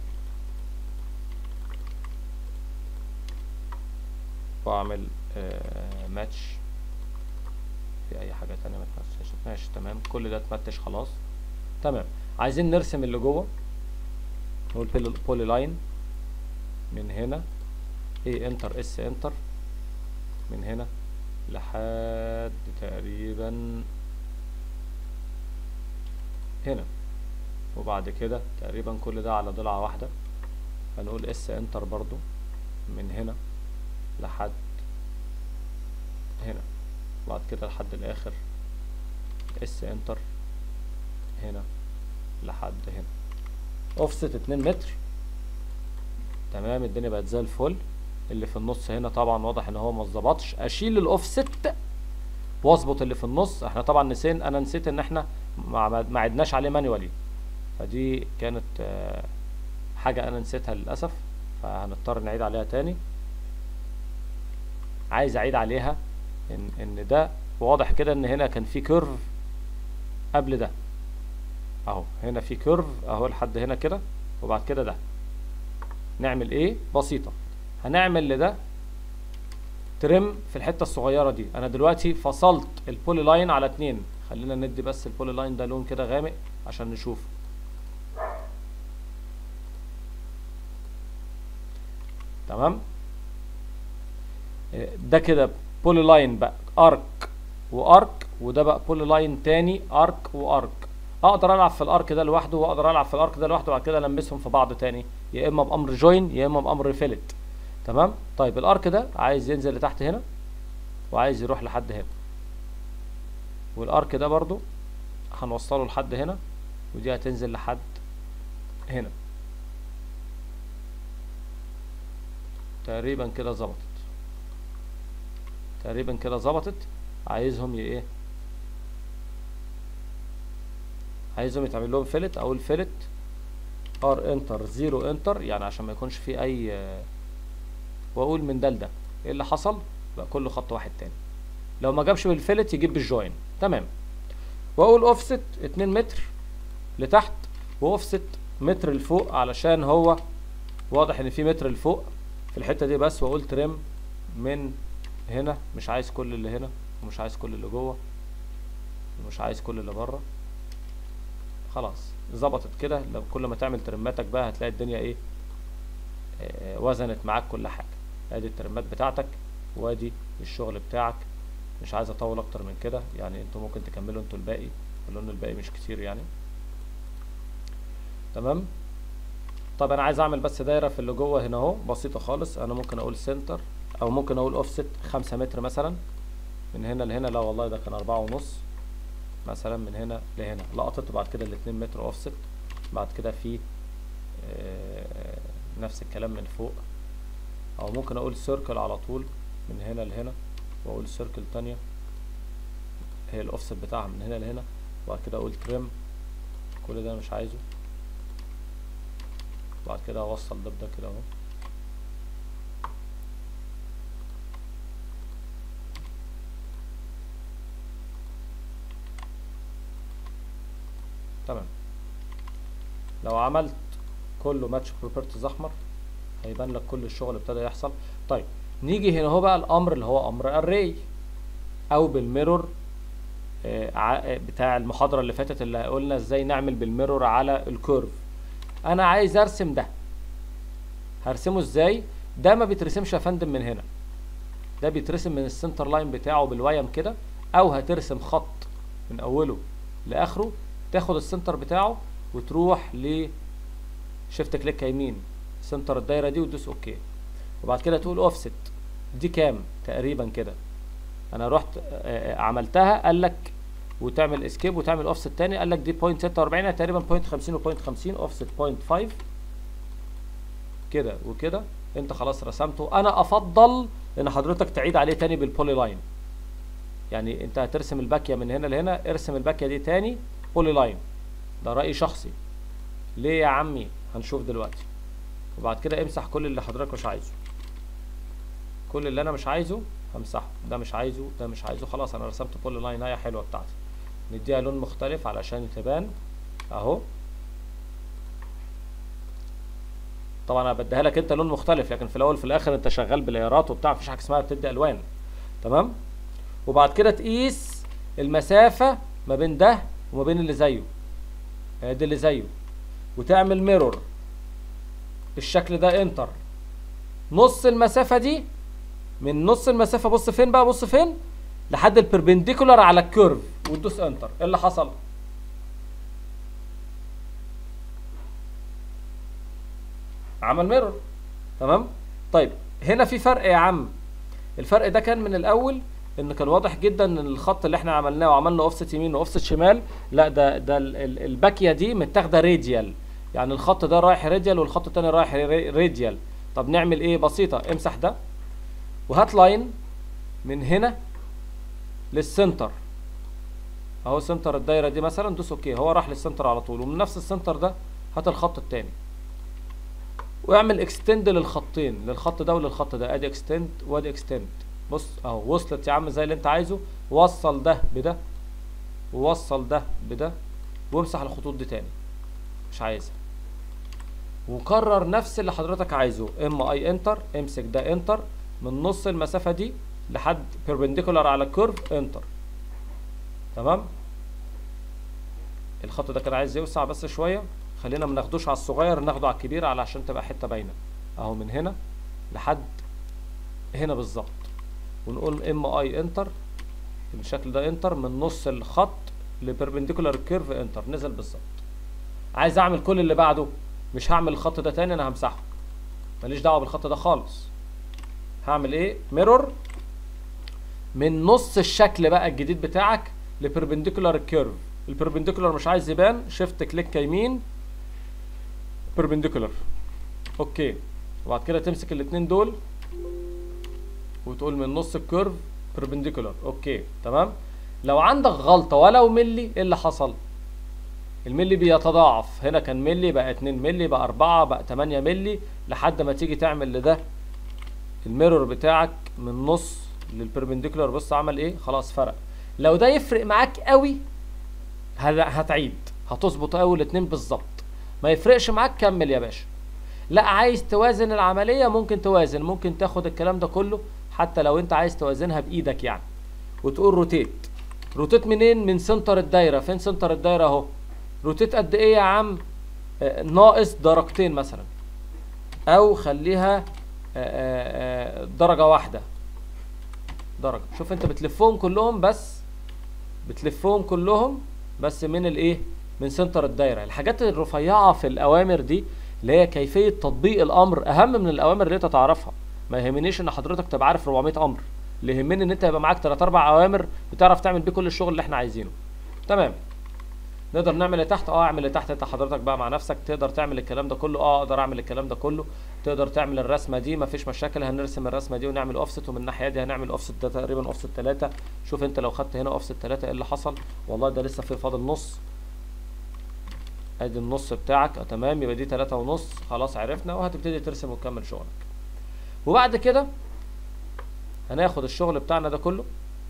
واعمل آه ماتش في اي حاجة تانية ما تمشيش. ماشي تمام، كل ده اتمتش خلاص. تمام. عايزين نرسم اللي جوه، نقول بولي لاين من هنا اي انتر اس انتر من هنا لحد تقريبا هنا، وبعد كده تقريبا كل ده على ضلعة واحدة. هنقول اس انتر برضو من هنا لحد هنا، وبعد كده لحد الاخر اس انتر هنا لحد هنا. اوفست اتنين متر. تمام. الدنيا بقت زي الفل. اللي في النص هنا طبعا واضح ان هو ما اتظبطش، اشيل الاوفست واظبط اللي في النص. احنا طبعا نسينا، انا نسيت ان احنا ما عدناش عليه مانيوالي، فدي كانت آه حاجة انا نسيتها للاسف، فهنضطر نعيد عليها تاني. عايز اعيد عليها ان ان ده واضح كده ان هنا كان في كيرف قبل ده اهو، هنا في كيرف اهو لحد هنا كده، وبعد كده ده. نعمل ايه؟ بسيطة، هنعمل لده ترم في الحتة الصغيرة دي. انا دلوقتي فصلت البولي لاين على اتنين، خلينا ندي بس البولي لاين ده لون كده غامق عشان نشوف. تمام. ده كده بولي لاين بقى ارك وارك، وده بقى بولي لاين تاني ارك وارك. اقدر العب في الارك ده لوحده واقدر العب في الارك ده لوحده، وبعد كده المسهم في بعض تاني، يا اما بامر جوين يا اما بامر فيلت. تمام. طيب الارك ده عايز ينزل لتحت هنا وعايز يروح لحد هنا، والارك ده برضو هنوصله لحد هنا، ودي هتنزل لحد هنا. تقريبا كده ظبطت، تقريبا كده ظبطت. عايزهم ايه، عايزهم يتعمل لهم فيلت. اقول فيلت ار انتر زيرو انتر، يعني عشان ما يكونش فيه اي، واقول من ده لده ايه اللي حصل، بقى كله خط واحد تاني. لو ما جابش بالفيلت يجيب بالجوين. تمام. واقول اوفست اتنين متر لتحت واوفست متر لفوق، علشان هو واضح ان في متر لفوق في الحته دي بس. واقول ترم من هنا، مش عايز كل اللي هنا ومش عايز كل اللي جوه ومش عايز كل اللي بره. خلاص ظبطت كده. لو كل ما تعمل ترماتك بقى هتلاقي الدنيا ايه، آه وزنت معاك كل حاجه. ادي الترمات بتاعتك وادي الشغل بتاعك. مش عايز اطول اكتر من كده، يعني انتوا ممكن تكملوا انتوا الباقي، ولو ان الباقي مش كتير يعني. تمام. طب انا عايز اعمل بس دايره في اللي جوه هنا اهو، بسيطه خالص. انا ممكن اقول سنتر، او ممكن اقول اوفست خمسة متر مثلا من هنا لهنا. لا والله ده كان اربعة ونص مثلا، من هنا لهنا لقطت، وبعد كده الاتنين متر اوفست. بعد كده في آه نفس الكلام من فوق. او ممكن اقول سيركل على طول من هنا لهنا، واقول سيركل تانية هي الاوفست بتاعها من هنا لهنا. وبعد كده اقول تريم، كل ده مش عايزه. بعد كده اوصل ده بده كده اهو. تمام. لو عملت كله ماتش بروبرتيز احمر هيبان لك كل الشغل ابتدى يحصل. طيب نيجي هنا هو بقى الامر اللي هو امر اري، او بالميرور آه بتاع المحاضره اللي فاتت اللي قلنا ازاي نعمل بالميرور على الكيرف. انا عايز ارسم ده، هرسمه ازاي؟ ده ما بيترسمش يا فندم من هنا، ده بيترسم من السنتر لاين بتاعه بالوايم كده، او هترسم خط من اوله لاخره، تاخد السنتر بتاعه وتروح ل شيفت كليك يمين سنتر الدايره دي وتدوس اوكي. وبعد كده تقول اوفست دي كام تقريبا كده. انا رحت عملتها قال لك، وتعمل اسكيب وتعمل اوفست تاني، قال لك دي بوينت ستة واربعين تقريبا بوينت خمسين وبوينت خمسين، اوفست بوينت خمسة كده وكده. انت خلاص رسمته. انا افضل ان حضرتك تعيد عليه تاني بالبولي لاين، يعني انت هترسم الباكيه من هنا لهنا، ارسم الباكيه دي تاني بولي لاين. ده رايي شخصي. ليه يا عمي؟ هنشوف دلوقتي. وبعد كده امسح كل اللي حضرتك مش عايزه، كل اللي انا مش عايزه همسحه. ده مش عايزه، ده مش عايزه. خلاص انا رسمت بولي لاين اهي حلوه بتاعتي. نديها لون مختلف علشان تبان اهو. طبعا انا بديها لك انت لون مختلف، لكن في الاول في الاخر انت شغال بلايرات وبتاع، مفيش حاجه اسمها بتدي الوان. تمام. وبعد كده تقيس المسافه ما بين ده وما بين اللي زيه، ادي اللي زيه، وتعمل ميرور بالشكل ده. انتر. نص المسافه دي، من نص المسافه بص فين بقى، بص فين لحد البربنديكولار على الكيرف، وتدوس انتر. ايه اللي حصل؟ عمل ميرور. تمام. طيب هنا في فرق يا عم. الفرق ده كان من الاول ان كان واضح جدا ان الخط اللي احنا عملناه وعملنا اوفست يمين واوفست شمال، لا ده ده الباكيه دي متاخده راديال، يعني الخط ده رايح راديال والخط الثاني رايح راديال. طب نعمل ايه؟ بسيطه. امسح ده وهات لاين من هنا للسنتر اهو، سنتر الدايره دي مثلا، دوس اوكي. هو راح للسنتر على طول. ومن نفس السنتر ده هات الخط الثاني واعمل اكستند للخطين، للخط ده وللخط ده. ادي اكستند وادي اكستند. بص اهو وصلت يا عم زي اللي انت عايزه. وصل ده بده ووصل ده بده، وامسح الخطوط دي تاني مش عايزها، وكرر نفس اللي حضرتك عايزه. ام اي انتر، امسك ده انتر، من نص المسافه دي لحد بيربنديكولار على الكيرف انتر. تمام. الخط ده كان عايز يوسع بس شويه، خلينا ما ناخدوش على الصغير، ناخده على الكبير علشان تبقى حته باينه اهو، من هنا لحد هنا بالظبط. ونقول ام اي انتر بالشكل ده انتر، من نص الخط لبربنديكولار كيرف انتر، نزل بالظبط. عايز اعمل كل اللي بعده، مش هعمل الخط ده تاني، انا همسحه، ماليش دعوه بالخط ده خالص. هعمل ايه؟ ميرور من نص الشكل بقى الجديد بتاعك لبربنديكولار كيرف. البربنديكولار مش عايز يبان، شيفت كليك يمين بربنديكولار. اوكي، وبعد كده تمسك الاثنين دول وتقول من نص الكيرف بربنديكولار. اوكي تمام. لو عندك غلطه ولو ملي، ايه اللي حصل؟ الملي بيتضاعف، هنا كان ملي بقى اتنين ملي بقى اربعة بقى تمانية ملي، لحد ما تيجي تعمل لده الميرور بتاعك من نص للبربنديكولار. بص عمل ايه؟ خلاص فرق. لو ده يفرق معاك قوي هتعيد، هتظبط اول اتنين بالظبط. ما يفرقش معاك كمل يا باشا. لا عايز توازن العمليه ممكن توازن، ممكن تاخد الكلام ده كله حتى لو انت عايز توازنها بايدك يعني، وتقول روتيت. روتيت منين؟ من سنتر الدايره. فين سنتر الدايره؟ اهو. روتيت قد ايه يا عم؟ آه ناقص درجتين مثلا، او خليها آه آه درجه واحده. درجه. شوف انت بتلفهم كلهم، بس بتلفهم كلهم بس من الايه؟ من سنتر الدايره. الحاجات الرفيعه في الاوامر دي اللي هي كيفيه تطبيق الامر اهم من الاوامر اللي انت تعرفها. ما يهمنيش ان حضرتك تبقى عارف اربعمية امر، اللي يهمني ان انت يبقى معاك تلات اربع اوامر بتعرف تعمل بيه كل الشغل اللي احنا عايزينه. تمام. نقدر نعمل اللي تحت؟ اه اعمل اللي تحت انت حضرتك بقى مع نفسك. تقدر تعمل الكلام ده كله؟ اه اقدر اعمل الكلام ده كله. تقدر تعمل الرسمه دي؟ مفيش مشاكل، هنرسم الرسمه دي ونعمل اوفست، ومن الناحيه دي هنعمل اوفست ده تقريبا اوفست تلاتة. شوف انت لو خدت هنا اوفست تلاتة ايه اللي حصل؟ والله ده لسه في فاضل نص. ادي النص بتاعك. اه تمام، يبقى دي تلاتة ونص. خلاص عرفنا، وهتبتدي ترسم وتكمل شغلك. وبعد كده هناخد الشغل بتاعنا ده كله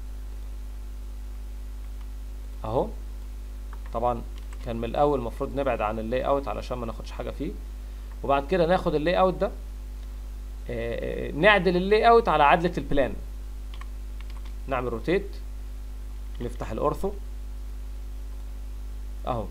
اهو. طبعا كان من الاول المفروض نبعد عن اللاي اوت علشان ما ناخدش حاجه فيه. وبعد كده ناخد اللاي اوت ده آه نعدل اللاي اوت على عدله البلان. نعمل روتيت، نفتح الاورثو اهو.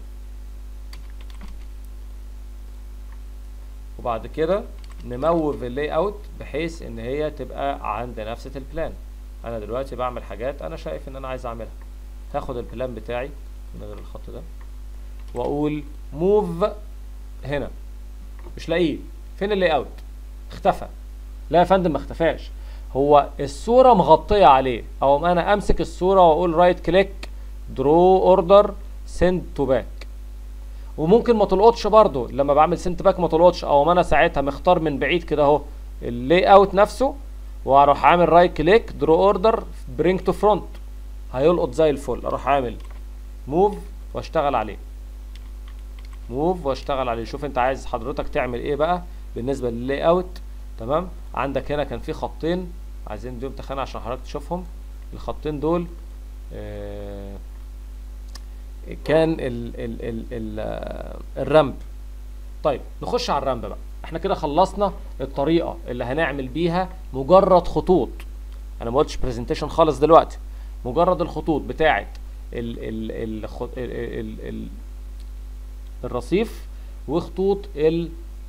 وبعد كده نموف اللاي اوت بحيث ان هي تبقى عند نفس البلان. انا دلوقتي بعمل حاجات انا شايف ان انا عايز اعملها. هاخد البلان بتاعي من غير الخط ده واقول موف هنا. مش لاقيه. فين اللاي اوت؟ اختفى. لا يا فندم ما اختفاش، هو الصوره مغطيه عليه. او انا امسك الصوره واقول رايت كليك درو اوردر سند تو باك. وممكن ما تلقطش برضو لما بعمل سنت باك، ما تلقطش. او ما انا ساعتها مختار من بعيد كده اهو اللاي اوت نفسه، واروح عامل رايت كليك درو اوردر برينج تو فرونت، هيلقط زي الفل. اروح عامل موف واشتغل عليه. موف واشتغل عليه. شوف انت عايز حضرتك تعمل ايه بقى بالنسبه لللاي اوت. تمام. عندك هنا كان في خطين عايزين دول تخانة عشان حضرتك تشوفهم. الخطين دول آه كان ال ال ال ال الرمب. طيب نخش على الرمب بقى. احنا كده خلصنا الطريقه اللي هنعمل بيها مجرد خطوط. انا ما قلتش برزنتيشن خالص دلوقتي، مجرد الخطوط بتاعه ال ال ال ال ال ال الرصيف وخطوط ال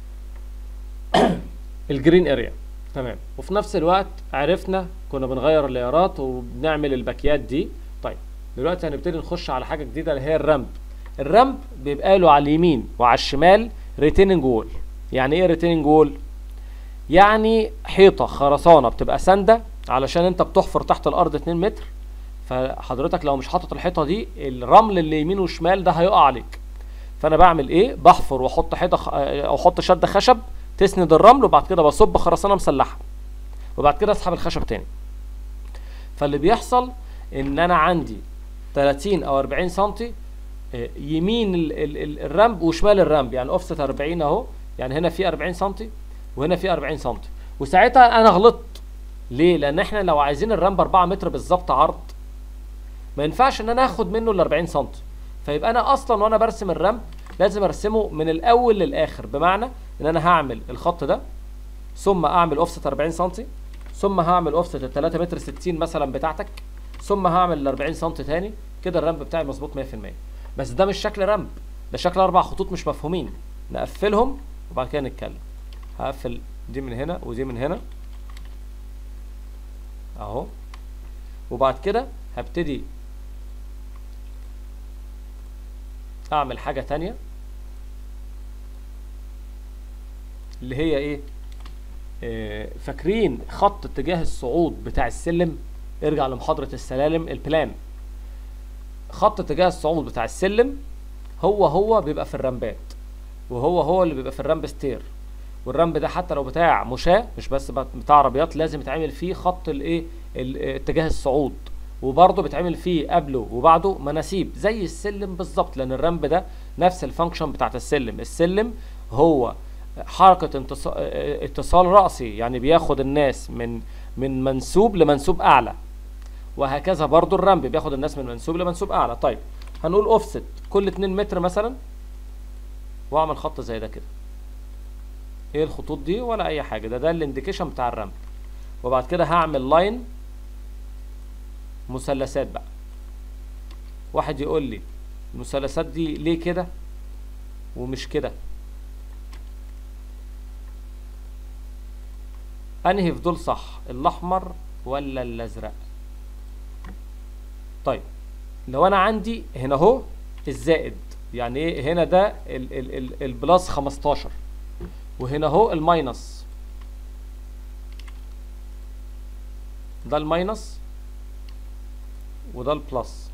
الجرين اريا. تمام. وفي نفس الوقت عرفنا كنا بنغير اللايرات وبنعمل الباكيات دي. طيب دلوقتي هنبتدي نخش على حاجه جديده اللي هي الرمب. الرمب بيبقى له على اليمين وعلى الشمال ريتيننج وول. يعني ايه ريتيننج وول؟ يعني حيطه خرسانه بتبقى سانده علشان انت بتحفر تحت الارض اتنين متر، فحضرتك لو مش حاطط الحيطه دي الرمل اللي يمين وشمال ده هيقع عليك. فانا بعمل ايه؟ بحفر واحط حيطه خ... او احط شده خشب تسند الرمل، وبعد كده بصب خرسانه مسلحه، وبعد كده اسحب الخشب تاني. فاللي بيحصل ان انا عندي تلاتين او اربعين سنتي يمين ال ال ال الرمب وشمال الرمب، يعني اوفست اربعين اهو. يعني هنا في اربعين سنتي وهنا في اربعين سنتي. وساعتها انا غلطت. ليه؟ لان احنا لو عايزين الرمب اربعة متر بالظبط عرض، ما ينفعش ان انا اخد منه ال اربعين سنتي. فيبقى انا اصلا وانا برسم الرمب لازم ارسمه من الاول للاخر، بمعنى ان انا هعمل الخط ده ثم اعمل اوفست اربعين سنتي، ثم هعمل اوفست ال تلاتة متر ستين مثلا بتاعتك، ثم هعمل ال اربعين سنتي تاني. كده الرمب بتاعي مظبوط مية في المية. بس ده مش شكل رمب، ده شكل اربع خطوط مش مفهومين. نقفلهم وبعد كده نتكلم. هقفل دي من هنا ودي من هنا اهو. وبعد كده هبتدي اعمل حاجة تانية اللي هي ايه؟ آه فاكرين خط اتجاه الصعود بتاع السلم؟ ارجع لمحاضرة السلالم البلان. خط اتجاه الصعود بتاع السلم هو هو بيبقى في الرمبات، وهو هو اللي بيبقى في الرامب ستير. والرامب ده حتى لو بتاع مشاة مش بس بتاع عربيات لازم يتعمل فيه خط الايه اتجاه الصعود، وبرضه بيتعمل فيه قبله وبعده مناسيب زي السلم بالظبط، لان الرامب ده نفس الفانكشن بتاعت السلم. السلم هو حركة انتصال, اتصال رأسي، يعني بياخد الناس من من منسوب لمنسوب اعلى، وهكذا برضو الرامب بياخد الناس من منسوب لمنسوب اعلى. طيب هنقول اوفست كل اتنين متر مثلا، واعمل خط زي ده كده. ايه الخطوط دي ولا اي حاجه، ده ده الانديكيشن بتاع الرامب. وبعد كده هعمل لاين مثلثات بقى. واحد يقول لي المثلثات دي ليه كده ومش كده؟ انهي في دول صح، الاحمر ولا الازرق؟ طيب لو انا عندي هنا اهو الزائد، يعني ايه هنا ده ال ال ال البلس خمستاشر، وهنا اهو الماينس، ده الماينس وده البلس.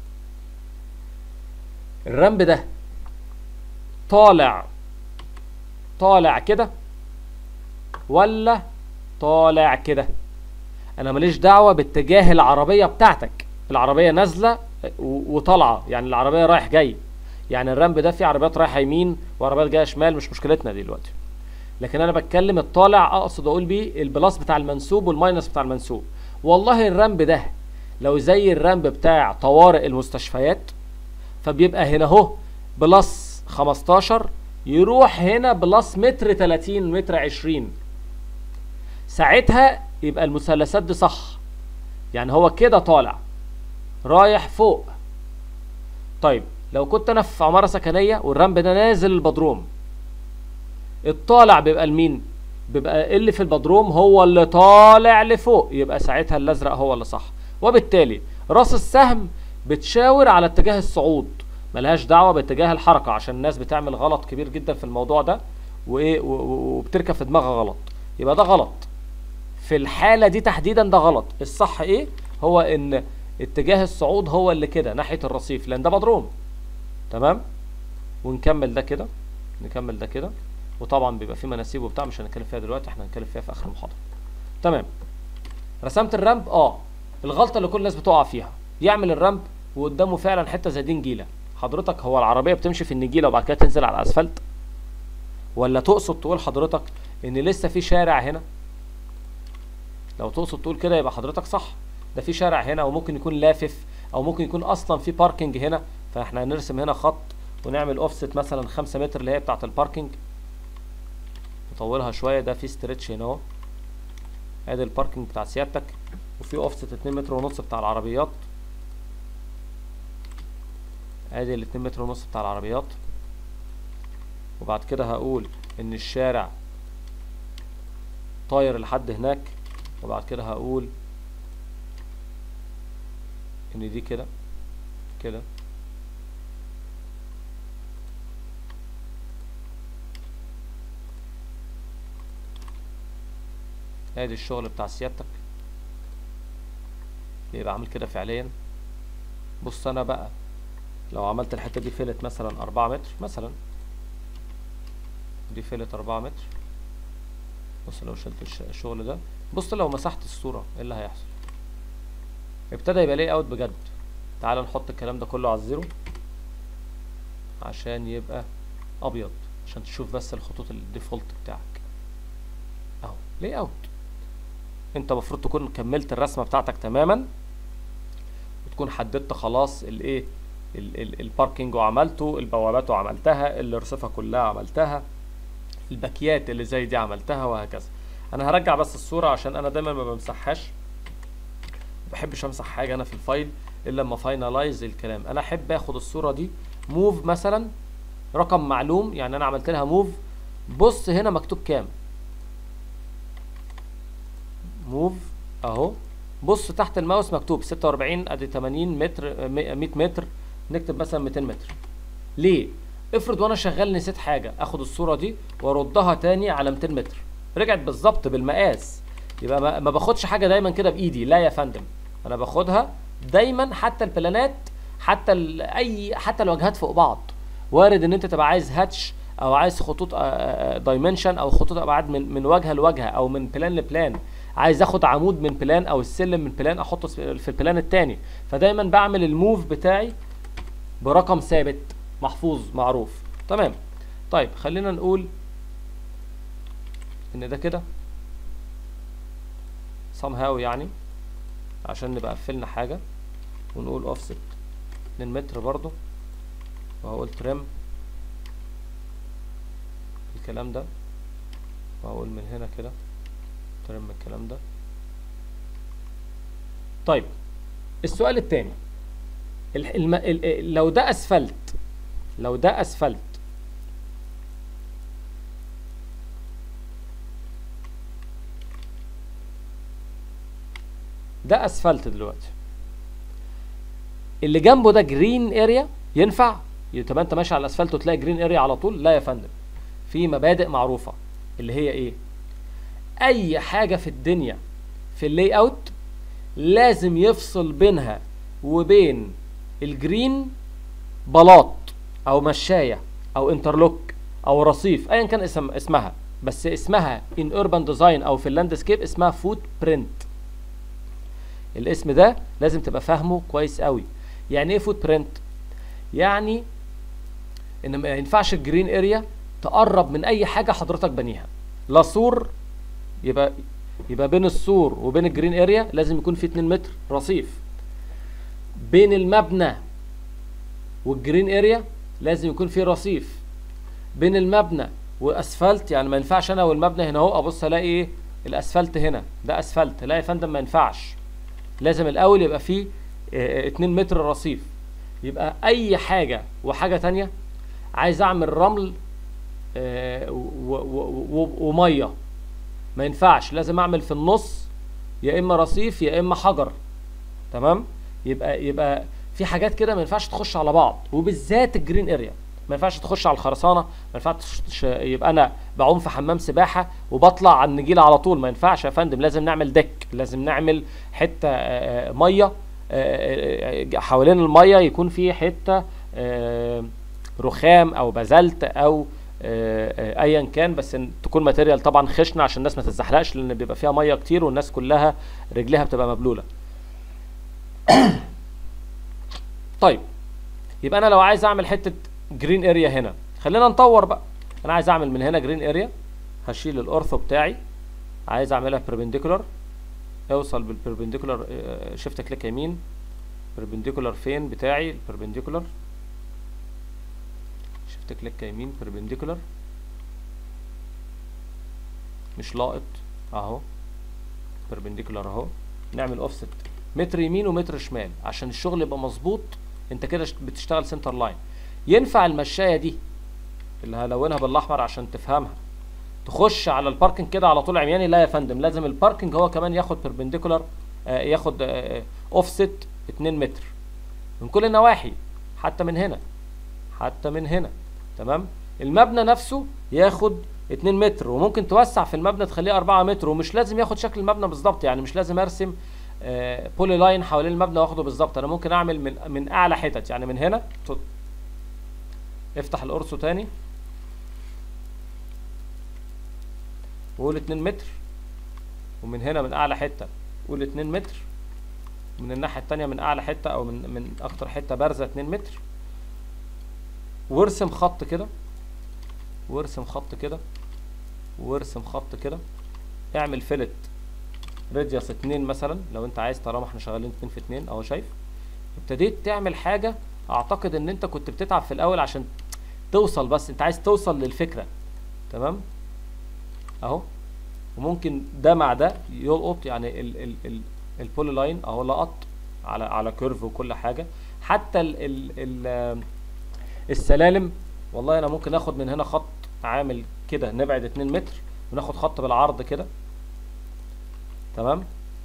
الرمب ده طالع طالع كده ولا طالع كده؟ انا ماليش دعوه باتجاه العربيه بتاعتك، العربيه نازله وطالعه، يعني العربيه رايح جاي، يعني الرمب ده فيه عربيات رايحه يمين وعربيات جايه شمال، مش مشكلتنا دي دلوقتي. لكن انا بتكلم الطالع، اقصد اقول بيه البلاس بتاع المنسوب والماينس بتاع المنسوب. والله الرمب ده لو زي الرمب بتاع طوارئ المستشفيات فبيبقى هنا اهو بلس خمستاشر، يروح هنا بلس متر تلاتين متر عشرين، ساعتها يبقى المثلثات دي صح، يعني هو كده طالع رايح فوق. طيب لو كنت انا في عماره سكنيه والرمب ده نازل البدروم، الطالع بيبقى لمين؟ بيبقى اللي في البدروم هو اللي طالع لفوق، يبقى ساعتها الازرق هو اللي صح. وبالتالي راس السهم بتشاور على اتجاه الصعود، ملهاش دعوه باتجاه الحركه، عشان الناس بتعمل غلط كبير جدا في الموضوع ده وايه وبتركب في دماغها غلط. يبقى ده غلط في الحاله دي تحديدا، ده غلط. الصح ايه؟ هو ان اتجاه الصعود هو اللي كده ناحيه الرصيف، لان ده بدروم. تمام. ونكمل ده كده، نكمل ده كده، وطبعا بيبقى فيه مناسيب وبتاع مش هنتكلم فيها دلوقتي، احنا هنتكلم فيها في اخر المحاضره. تمام. رسمت الرمب. اه الغلطه اللي كل الناس بتقع فيها، يعمل الرمب وقدامه فعلا حته زي دي نجيله. حضرتك هو العربيه بتمشي في النجيله وبعد كده تنزل على الاسفلت؟ ولا تقصد تقول حضرتك ان لسه في شارع هنا؟ لو تقصد تقول كده يبقى حضرتك صح، ده في شارع هنا وممكن يكون لافف، او ممكن يكون اصلا في باركنج هنا، فاحنا هنرسم هنا خط ونعمل اوفست مثلا خمسة متر اللي هي بتاعه الباركنج، نطولها شويه. ده في ستريتش هنا اهو، ادي الباركنج بتاع سيادتك، وفي اوفست اتنين متر ونص بتاع العربيات، ادي ال اتنين متر ونص بتاع العربيات. وبعد كده هقول ان الشارع طاير لحد هناك، وبعد كده هقول ان دي كده كده. ادي الشغل بتاع سيادتك، بيبقى عامل كده فعليا. بص انا بقى لو عملت الحته دي فلت مثلا اربعة متر مثلا، دي فلت اربعة متر، بص لو شلت الشغل ده، بص لو مسحت الصوره ايه اللي هيحصل؟ ابتدى يبقى ليه اوت بجد. تعال نحط الكلام ده كله على الزيرو عشان يبقى ابيض، عشان تشوف بس الخطوط الديفولت بتاعك اهو ليه اوت. انت المفروض تكون كملت الرسمه بتاعتك تماما، وتكون حددت خلاص الايه الباركينج وعملته، البوابات وعملتها، الرصفه كلها عملتها، الباكيات اللي زي دي عملتها، وهكذا. انا هرجع بس الصوره عشان انا دايما ما بمسحهاش، ما بحبش امسح حاجه انا في الفايل الا لما فاينلايز الكلام. انا احب اخد الصوره دي موف مثلا رقم معلوم، يعني انا عملت لها موف. بص هنا مكتوب كام؟ موف اهو، بص تحت الماوس مكتوب ستة واربعين، ادي تمانين متر، مية متر، نكتب مثلا ميتين متر. ليه؟ افرض وانا شغال نسيت حاجه، اخد الصوره دي واردها تاني على ميتين متر، رجعت بالظبط بالمقاس. يبقى ما باخدش حاجه دايما كده بايدي، لا يا فندم، انا باخدها دايما حتى البلانات حتى اي حتى الواجهات فوق بعض وارد ان انت تبقى عايز هاتش او عايز خطوط دايمنشن او خطوط ابعاد من من واجهه لواجهه او من بلان لبلان، عايز اخد عمود من بلان او السلم من بلان احطه في البلان الثاني، فدايما بعمل الموف بتاعي برقم ثابت محفوظ معروف. تمام. طيب خلينا نقول ان ده كده somehow يعني عشان نبقى قفلنا حاجه، ونقول اوفست اتنين متر برضو، وهقول ترم الكلام ده، وهقول من هنا كده ترم الكلام ده. طيب السؤال الثاني، الم... ال... لو ده اسفلت لو ده اسفلت ده اسفلت دلوقتي، اللي جنبه ده جرين اريا ينفع؟ تبقى انت ماشي على الاسفلت وتلاقي جرين اريا على طول؟ لا يا فندم، في مبادئ معروفه اللي هي ايه؟ اي حاجه في الدنيا في اللاي اوت لازم يفصل بينها وبين الجرين بلاط او مشايه او انترلوك او رصيف ايا كان اسم اسمها، بس اسمها ان urban ديزاين او في اللاندسكيب اسمها فوت برنت. الاسم ده لازم تبقى فاهمه كويس قوي. يعني ايه فوت برنت؟ يعني ان ما ينفعش الجرين اريا تقرب من اي حاجه حضرتك بنيها، لا سور، يبقى يبقى بين السور وبين الجرين اريا لازم يكون في اتنين متر رصيف، بين المبنى والجرين اريا لازم يكون في رصيف، بين المبنى واسفلت، يعني ما ينفعش انا والمبنى هنا اهو ابص الاقي ايه الاسفلت هنا ده اسفلت، لا يا فندم ما ينفعش، لازم الاول يبقى فيه اتنين متر رصيف. يبقى اي حاجه وحاجه تانيه، عايز اعمل رمل اه وميه ما ينفعش، لازم اعمل في النص يا اما رصيف يا اما حجر. تمام؟ يبقى يبقى في حاجات كده ما ينفعش تخش على بعض، وبالذات الجرين اريا ما ينفعش تخش على الخرسانه، ما ينفعش يبقى انا بعوم في حمام سباحه وبطلع على النجيله على طول، ما ينفعش يا فندم، لازم نعمل دك، لازم نعمل حته ميه حوالين الميه يكون في حته رخام او بازلت او ايا كان، بس تكون ماتيريال طبعا خشنه عشان الناس ما تتزحلقش، لان بيبقى فيها ميه كتير والناس كلها رجليها بتبقى مبلوله. طيب يبقى انا لو عايز اعمل حته جرين اريا هنا، خلينا نطور بقى. انا عايز اعمل من هنا جرين اريا، هشيل الاورثو بتاعي، عايز اعملها بيربنديكولار، اوصل بالبيربنديكولار، شيفت كليك يمين، بيربنديكولار فين بتاعي؟ البيربنديكولار، شيفت كليك يمين، بيربنديكولار مش لاقط اهو، بيربنديكولار اهو، نعمل اوفست متر يمين ومتر شمال عشان الشغل يبقى مظبوط. انت كده بتشتغل سنتر لاين. ينفع المشايه دي اللي هلونها بالاحمر عشان تفهمها تخش على الباركنج كده على طول عمياني؟ لا يا فندم، لازم الباركنج هو كمان ياخد بيربنديكولار، آه ياخد آه اوفست اتنين متر من كل النواحي، حتى من هنا حتى من هنا. تمام؟ المبنى نفسه ياخد اتنين متر، وممكن توسع في المبنى تخليه اربعة متر، ومش لازم ياخد شكل المبنى بالظبط، يعني مش لازم ارسم آه بولي لاين حوالين المبنى واخده بالظبط، انا ممكن اعمل من من اعلى حتت، يعني من هنا افتح القرص تاني وقول اتنين متر، ومن هنا من اعلى حته قول اتنين متر، ومن الناحيه التانيه من اعلى حته او من من اكتر حته بارزه اتنين متر، وارسم خط كده وارسم خط كده وارسم خط كده، اعمل فيلت راديوس اتنين مثلا لو انت عايز، طالما احنا شغالين اتنين في اتنين اهو. شايف؟ ابتديت تعمل حاجه اعتقد ان انت كنت بتتعب في الاول عشان توصل، بس انت عايز توصل للفكره. تمام؟ اهو، وممكن ده مع ده يلقط، يعني ال ال ال البولي لاين اهو لقط على على كيرف وكل حاجه. حتى ال ال ال السلالم، والله انا ممكن اخد من هنا خط عامل كده، نبعد اتنين متر وناخد خط بالعرض كده. تمام؟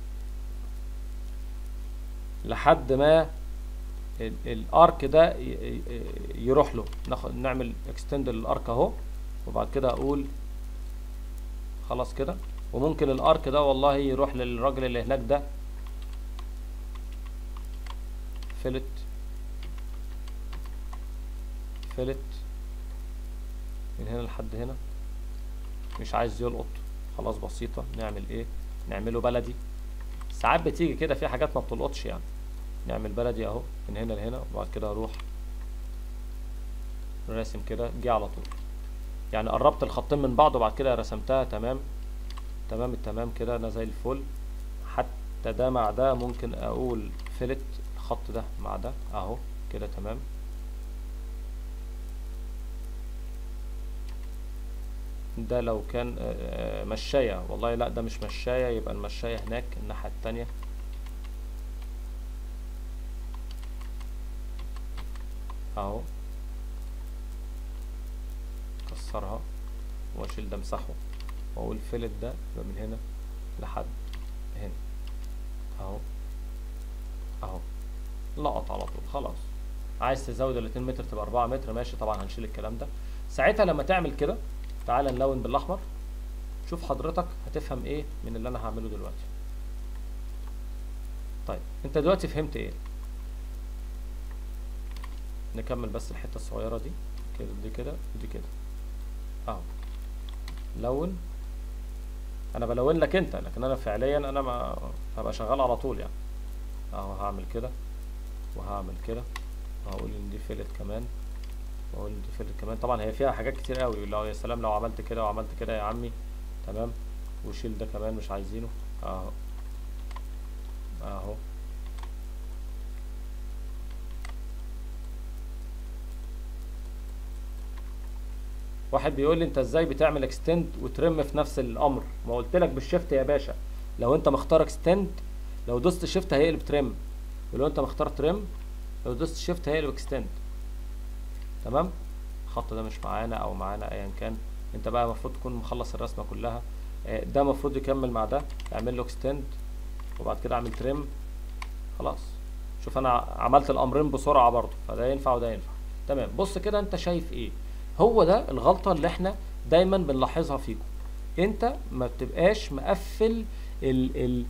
لحد ما الارك ده يروح له، ناخد نعمل اكستند للارك اهو، وبعد كده اقول خلاص كده. وممكن الارك ده والله يروح للراجل اللي هناك ده، فيلت فيلت من هنا لحد هنا، مش عايز يلقط، خلاص بسيطة. نعمل ايه؟ نعمله بلدي. ساعات بتيجي كده في حاجات ما بتلقطش يعني. نعمل بلدي اهو من هنا لهنا، وبعد كده اروح راسم كده جه على طول. يعني قربت الخطين من بعض وبعد كده رسمتها تمام تمام التمام كده، انا زي الفل. حتى ده مع ده ممكن اقول فيلت الخط ده مع ده اهو كده تمام. ده لو كان مشاية، والله لا ده مش مشاية، يبقى المشاية هناك الناحية التانية اهو. كسرها واشيل ده امسحه واقول فيلت ده يبقى من هنا لحد هنا اهو اهو، لقط على طول خلاص. عايز تزود ال اتنين متر تبقى اربعة متر ماشي، طبعا هنشيل الكلام ده. ساعتها لما تعمل كده تعالى نلون بالاحمر، شوف حضرتك هتفهم ايه من اللي انا هعمله دلوقتي. طيب انت دلوقتي فهمت ايه؟ نكمل بس الحته الصغيره دي كده، دي كده ودي كده اهو. لون، انا بلون لك انت، لكن انا فعليا انا ما هبقى شغال على طول يعني اهو. هعمل كده وهعمل كده وهقول ان دي فيلت كمان واقول ان دي فيلت كمان. طبعا هي فيها حاجات كتير قوي، لو يا سلام لو عملت كده وعملت كده يا عمي تمام. وشيل ده كمان مش عايزينه اهو اهو. واحد بيقول لي انت ازاي بتعمل اكستند وترم في نفس الامر؟ ما قلت لك بالشيفت يا باشا. لو انت مختار اكستند لو دوست شيفت هيقلب ترم، ولو انت مختار ترم لو دوست شيفت هيقلب اكستند. تمام. الخط ده مش معانا او معانا ايا كان، انت بقى المفروض تكون مخلص الرسمه كلها. ده المفروض يكمل مع ده، اعمل له اكستند وبعد كده اعمل ترم خلاص. شوف انا عملت الامرين بسرعه برضو، فده ينفع وده ينفع. تمام. بص كده انت شايف ايه؟ هو ده الغلطه اللي احنا دايما بنلاحظها فيكم. انت ما بتبقاش مقفل ال ال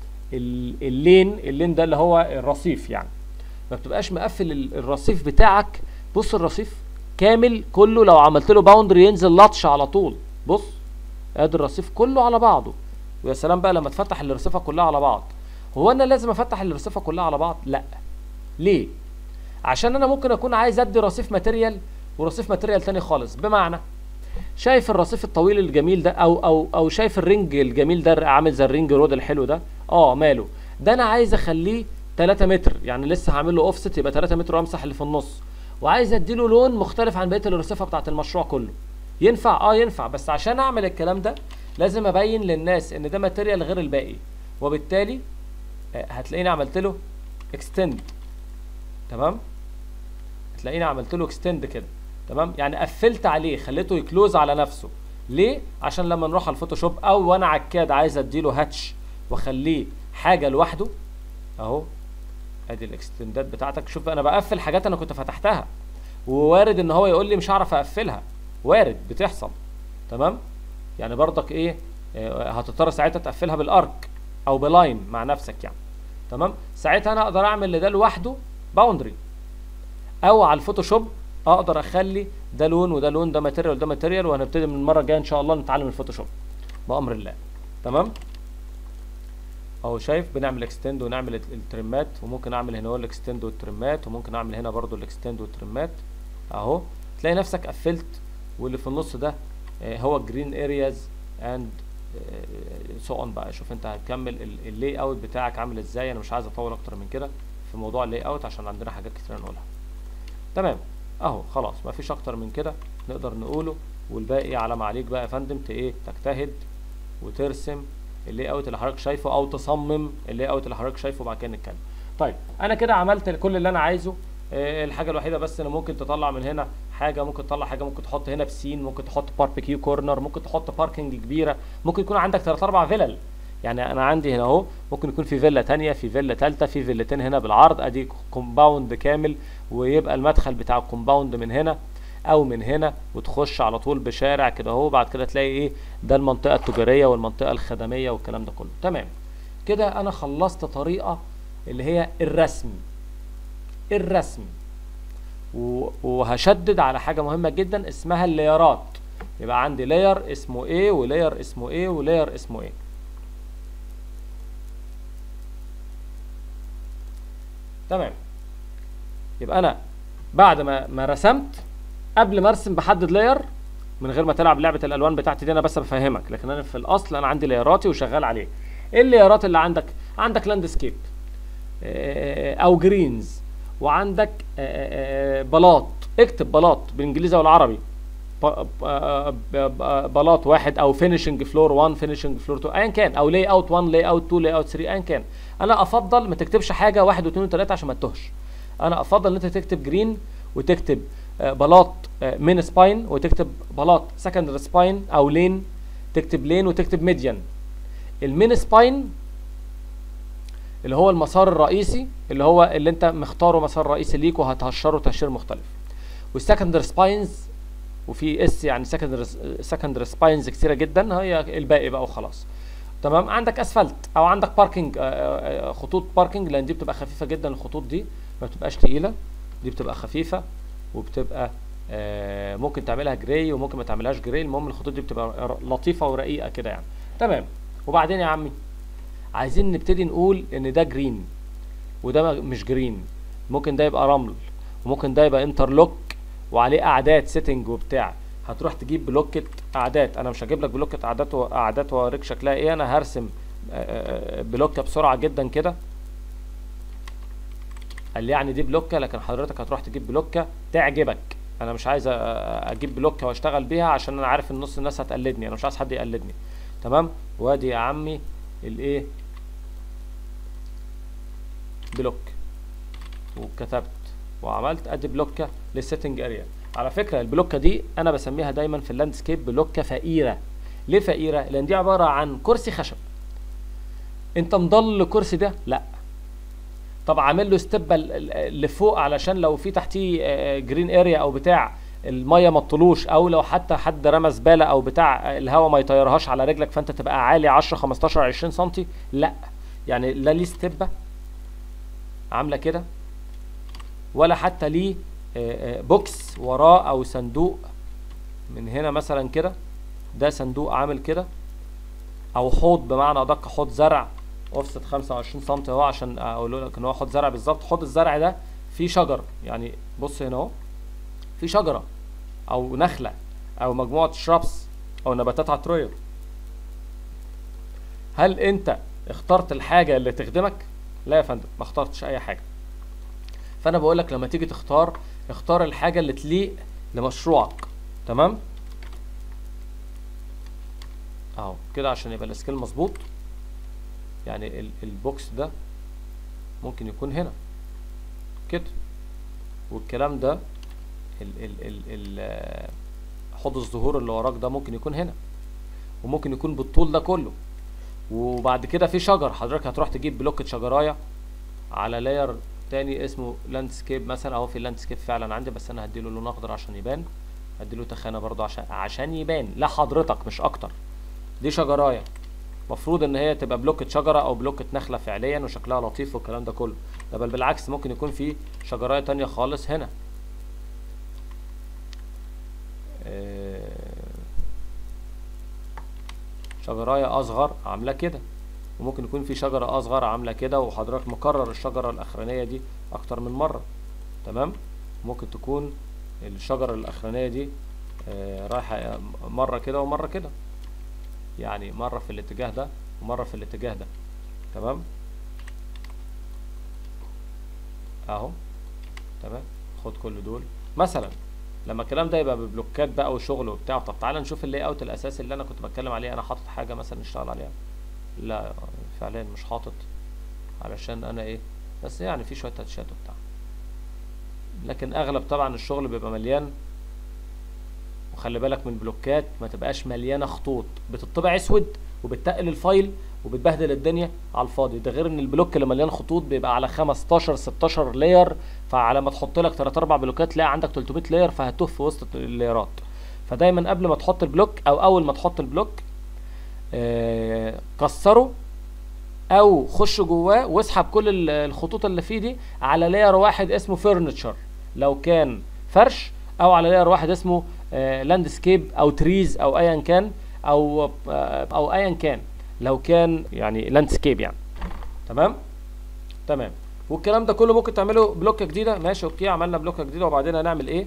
ال اللين اللين ده اللي هو الرصيف يعني، ما بتبقاش مقفل الرصيف بتاعك. بص الرصيف كامل كله لو عملت له باوندري ينزل لطش على طول. بص ادي الرصيف كله على بعضه، ويا سلام بقى لما تفتح الرصيفه كلها على بعض. هو انا لازم افتح الرصيفه كلها على بعض؟ لا. ليه؟ عشان انا ممكن اكون عايز ادي رصيف ماتيريال ورصيف ماتيريال تاني خالص. بمعنى شايف الرصيف الطويل الجميل ده او او او شايف الرنج الجميل ده عامل زي الرنج رود الحلو ده؟ اه ماله؟ ده انا عايز اخليه تلاتة متر، يعني لسه هعمل له اوفست يبقى تلاتة متر وامسح اللي في النص، وعايز اديله لون مختلف عن بقيه الرصيفه بتاعه المشروع كله. ينفع؟ اه ينفع. بس عشان اعمل الكلام ده لازم ابين للناس ان ده ماتيريال غير الباقي، وبالتالي هتلاقيني عملت له اكستند. تمام. هتلاقيني عملت له اكستند كده تمام، يعني قفلت عليه خليته يكلوز على نفسه. ليه؟ عشان لما نروح على الفوتوشوب او وانا على الكاد عايز اديله هاتش واخليه حاجه لوحده اهو. ادي الاكستندات بتاعتك. شوف انا بقفل حاجات انا كنت فتحتها، ووارد ان هو يقول لي مش هعرف اقفلها، وارد بتحصل. تمام. يعني برضك ايه، آه هتضطر ساعتها تقفلها بالارك او بلاين مع نفسك يعني. تمام. ساعتها انا اقدر اعمل لده لوحده باوندري، او على الفوتوشوب اقدر اخلي ده لون وده لون، ده ماتيريال وده ماتيريال، وهنبتدي من المره الجايه ان شاء الله نتعلم الفوتوشوب بامر الله. تمام. اهو شايف بنعمل اكستند ونعمل الترمات، وممكن اعمل هنا هو الاكستند والترمات، وممكن اعمل هنا برضو الاكستند والترمات اهو. تلاقي نفسك قفلت، واللي في النص ده هو جرين ارياز اند سو اون بقى. شوف انت هتكمل اللاي اوت بتاعك عامل ازاي. انا مش عايز اطول اكتر من كده في موضوع اللاي اوت عشان عندنا حاجات كتير نقولها. تمام اهو خلاص مفيش اكتر من كده نقدر نقوله، والباقي على ما عليك بقى يا فندم ايه تجتهد وترسم اللاي اوت اللي حضرتك شايفه، او تصمم اللاي اوت اللي حضرتك شايفه وبعد كده نتكلم. طيب انا كده عملت كل اللي انا عايزه. إيه الحاجه الوحيده بس ان ممكن تطلع من هنا حاجه، ممكن تطلع حاجه، ممكن تحط هنا بسين، ممكن تحط باربيكيو كورنر، ممكن تحط باركنج كبيره، ممكن يكون عندك ثلاث اربع فيلل. يعني انا عندي هنا اهو ممكن يكون في فيلا ثانيه، في فيلا ثالثه، في فيلتين هنا بالعرض، ادي كومباوند كامل، ويبقى المدخل بتاع الكومباوند من هنا او من هنا، وتخش على طول بشارع كده اهو. بعد كده تلاقي ايه ده المنطقه التجاريه والمنطقه الخدميه والكلام ده كله. تمام كده انا خلصت طريقه اللي هي الرسم. الرسم وهشدد على حاجه مهمه جدا اسمها اللايرات. يبقى عندي لاير اسمه ايه ولاير اسمه ايه ولاير اسمه ايه. تمام. يبقى انا بعد ما ما رسمت، قبل ما ارسم بحدد لاير من غير ما تلعب لعبه الالوان بتاعتي دي، انا بس بفهمك، لكن انا في الاصل انا عندي لايراتي وشغال عليه. ايه اللايرات اللي عندك؟ عندك لاندسكيب او جرينز، وعندك بلاط. اكتب بلاط بالانجليزي والعربي، بلاط واحد او فينيشنج فلور واحد فينيشنج فلور اتنين ايا كان، او لاي اوت واحد لاي اوت اتنين لاي اوت تلاتة ايا كان. انا افضل ما تكتبش حاجه واحد واثنين وثلاثه عشان ما تتوهش. انا افضل ان انت تكتب جرين وتكتب بلاط مين سباين وتكتب بلاط سكندري سباين، او لين تكتب لين وتكتب ميديان. المين سباين اللي هو المسار الرئيسي، اللي هو اللي انت مختاره مسار رئيسي ليك وهتهشره تهشير مختلف. والسكندري سباينز، وفي اس يعني سكندري سكندري سباينز كتيره جدا، هي الباقي بقى وخلاص. تمام. عندك اسفلت او عندك باركينج، خطوط باركينج، لان دي بتبقى خفيفه جدا. الخطوط دي ما بتبقاش تقيله، دي بتبقى خفيفه وبتبقى ممكن تعملها جراي وممكن ما تعملهاش جراي. المهم الخطوط دي بتبقى لطيفه ورقيقه كده يعني. تمام. وبعدين يا عمي عايزين نبتدي نقول ان ده جرين وده مش جرين. ممكن ده يبقى رمل وممكن ده يبقى انترلوك وعليه اعداد سيتنج وبتاع. هتروح تجيب بلوكة اعداد. انا مش هجيب لك بلوكة اعداد واعداد واوريك شكلها ايه. انا هرسم بلوكة بسرعة جدا كده. قال لي يعني دي بلوكة، لكن حضرتك هتروح تجيب بلوكة تعجبك. انا مش عايز اجيب بلوكة واشتغل بيها عشان انا عارف ان نص الناس هتقلدني. انا مش عايز حد يقلدني. تمام. وادي يا عمي الايه بلوك، وكتبت وعملت ادي بلوكة للسيتنج اريا. على فكرة البلوكة دي انا بسميها دايما في اللاندسكيب بلوكة فقيرة. ليه فقيرة؟ لان دي عبارة عن كرسي خشب. انت مضل الكرسي ده؟ لا. طب عامل له ستيب لفوق علشان لو في تحتيه جرين اريا او بتاع الميه ما تطلوش، او لو حتى حد رمى زباله او بتاع الهواء ما يطيرهاش على رجلك فانت تبقى عالي عشرة خمستاشر عشرين سنتي. لا، يعني لا ليه ستيبه عامله كده، ولا حتى ليه بوكس وراه او صندوق من هنا مثلا كده. ده صندوق عامل كده، او حوض بمعنى ادق، حوض زرع اوفست خمسة وعشرين سم اهو عشان اقول لك ان هو حوض زرع بالظبط. حوض الزرع ده فيه شجر، يعني بص هنا اهو في شجره او نخله او مجموعه شرابس او نباتات عطريه. هل انت اخترت الحاجه اللي تخدمك؟ لا يا فندم، ما اخترتش اي حاجه. فانا بقول لك لما تيجي تختار، اختار الحاجه اللي تليق لمشروعك. تمام اهو كده عشان يبقى السكيل مظبوط. يعني البوكس ده ممكن يكون هنا كده، والكلام ده ال ال ال ال حوض الزهور اللي وراك ده ممكن يكون هنا، وممكن يكون بالطول ده كله. وبعد كده في شجر، حضرتك هتروح تجيب بلوكة شجرايه على لاير تاني اسمه لاندسكيب مثلا. اهو في لاندسكيب فعلا عندي، بس انا هديله لون اخضر عشان يبان. هديله تخانه برضو عشان عشان يبان لحضرتك مش اكتر. دي شجرايه، مفروض ان هي تبقى بلوكة شجره او بلوكة نخله فعليا وشكلها لطيف والكلام ده كله. ده بل بالعكس ممكن يكون في شجرايه تانيه خالص هنا. شجرايه اصغر عامله كده، وممكن يكون في شجره اصغر عامله كده، وحضرتك مكرر الشجره الاخرانيه دي اكتر من مره. تمام. ممكن تكون الشجره الاخرانيه دي رايحه مره كده ومره كده، يعني مره في الاتجاه ده ومره في الاتجاه ده. تمام اهو. تمام. خد كل دول مثلا. لما الكلام ده يبقى ببلوكات بقى وشغل وبتاع، طب تعالى نشوف اللاي اوت الاساسي اللي انا كنت بتكلم عليه. انا حاطط حاجه مثلا نشتغل عليها؟ لا فعليا مش حاطط، علشان انا ايه بس يعني في شويه تاتشات وبتاع. لكن اغلب طبعا الشغل بيبقى مليان. وخلي بالك من بلوكات ما تبقاش مليانه خطوط، بتطبع اسود وبتقل الفايل وبتبهدل الدنيا على الفاضي. ده غير ان البلوك اللي مليان خطوط بيبقى على خمستاشر ستاشر لاير، فعلى ما تحط لك تلاتة اربعة بلوكات تلاقي عندك تلتمية لاير، فهتوه في وسط اللايرات. فدايما قبل ما تحط البلوك او اول ما تحط البلوك آه كسره او خش جواه واسحب كل الخطوط اللي فيه دي على لاير واحد اسمه فرنتشر. لو كان فرش، او على لاير واحد اسمه لاندسكيب او تريز او ايا كان، او آه او ايا كان لو كان يعني لاندسكيب يعني. تمام تمام. والكلام ده كله ممكن تعمله بلوكه جديده. ماشي اوكي، عملنا بلوكه جديده وبعدين هنعمل ايه؟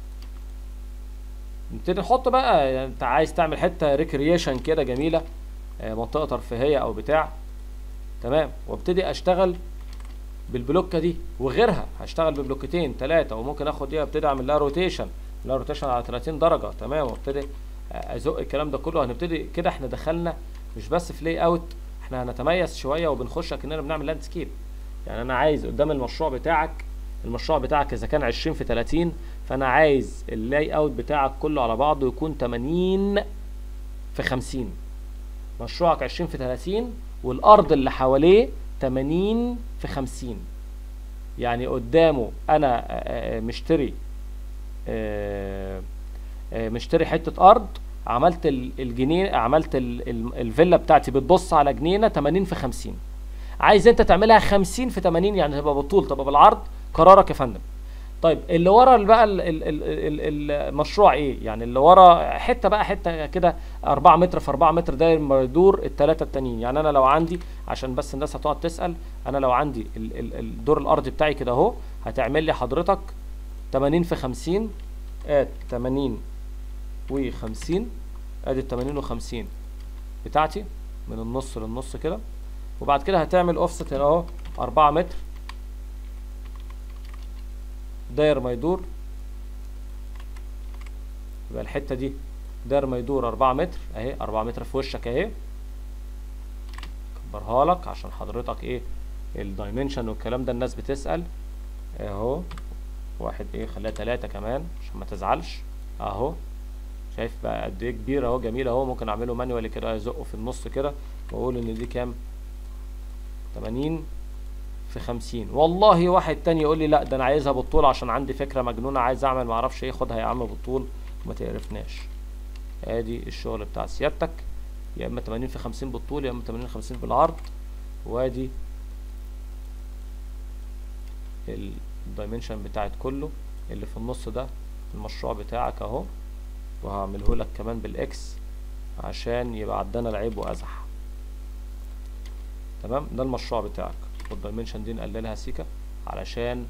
نبتدي نحط بقى، يعني انت عايز تعمل حته ريكريشن كده جميله، آه منطقه ترفيهيه او بتاع. تمام. وابتدي اشتغل بالبلوكه دي وغيرها، هشتغل ببلوكتين ثلاثه، وممكن اخد دي ابتدي اعمل لها روتيشن، لها روتيشن على ثلاثين درجه. تمام. وابتدي ازق الكلام ده كله. هنبتدي كده احنا دخلنا مش بس في لاي اوت، احنا هنتميز شويه وبنخش كاننا بنعمل لاندسكيب. يعني انا عايز قدام المشروع بتاعك، المشروع بتاعك اذا كان عشرين في ثلاثين، فانا عايز اللاي اوت بتاعك كله على بعضه يكون ثمانين في خمسين. مشروعك عشرين في ثلاثين والارض اللي حواليه ثمانين في خمسين. يعني قدامه انا مشتري مشتري حته ارض، عملت الجنين، عملت الفيلا بتاعتي بتبص على جنينه ثمانين في خمسين. عايز انت تعملها خمسين في ثمانين، يعني تبقى بالطول تبقى بالعرض. قرارك يا فندم. طيب اللي ورا بقى المشروع ايه؟ يعني اللي ورا حته بقى حته كده أربعة متر في أربعة متر داير مدور الثلاثه التانيين. يعني انا لو عندي، عشان بس الناس هتقعد تسال، انا لو عندي الدور الارضي بتاعي كده اهو، هتعمل لي حضرتك ثمانين في خمسين اد ثمانين و50، ادي ال ثمانين و50 بتاعتي من النص للنص كده. وبعد كده هتعمل اوفست هنا اهو أربعة متر داير ما يدور، يبقى الحته دي داير ما يدور أربعة متر اهي، أربعة متر في وشك اهي. كبرها لك عشان حضرتك ايه الدايمنشن والكلام ده، الناس بتسال اهو. واحد ايه، خليها ثلاثة كمان عشان ما تزعلش اهو. شايف بقى قد ايه كبير اهو، جميل اهو. ممكن اعمله مانوالي كده، ازقه في النص كده واقول ان دي كام؟ ثمانين في خمسين. والله واحد تاني يقول لي لا ده انا عايزها بالطول عشان عندي فكره مجنونه، عايز اعمل معرفش ايه. خدها يا عم بالطول وما تقرفناش. ادي الشغل بتاع سيادتك، يا اما ثمانين في خمسين بالطول يا اما ثمانين في خمسين بالعرض. وادي الدايمنشن بتاعت كله اللي في النص ده المشروع بتاعك اهو. وهعمله لك كمان بالاكس عشان يبقى عدنا العيب وازح. تمام. ده المشروع بتاعك، والدايمنشن دي نقللها سيكا علشان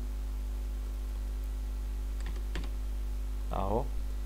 اهو.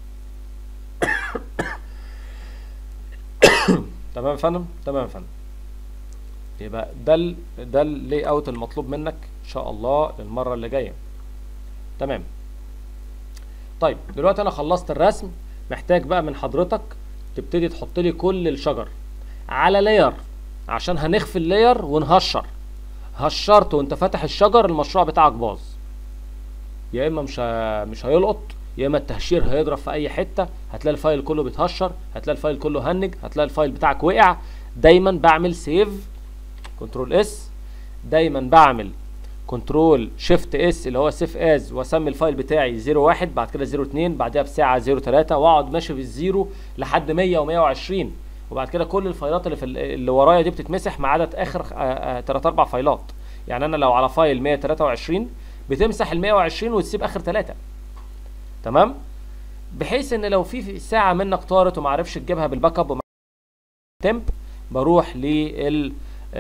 تمام يا فندم. تمام يا فندم. يبقى ده ال ده اللاي اوت المطلوب منك ان شاء الله المره اللي جايه. تمام. طيب دلوقتي انا خلصت الرسم، محتاج بقى من حضرتك تبتدي تحط لي كل الشجر على لاير، عشان هنخفي اللاير ونهشر. هشرت وانت فاتح الشجر، المشروع بتاعك باظ. يا اما مش ه... مش هيلقط، يا اما التهشير هيضرب في اي حته، هتلاقي الفايل كله بيتهشر، هتلاقي الفايل كله هنج، هتلاقي الفايل بتاعك وقع. دايما بعمل سيف كنترول اس، دايما بعمل كنترول شيفت اس اللي هو سيف از، واسمي الفايل بتاعي صفر واحد، بعد كده صفر اتنين، بعدها بساعه صفر تلاتة، واقعد ماشي في الزيرو لحد مية ومية وعشرين. وبعد كده كل الفايلات اللي في اللي ورايا دي بتتمسح ما عدا اخر ثلاث اربع فايلات. يعني انا لو على فايل مية وتلاتة وعشرين بتمسح ال مية وعشرين وتسيب اخر ثلاثة. تمام. بحيث ان لو في ساعه منك طارت وما عرفش تجيبها بالباك اب تمب، بروح لل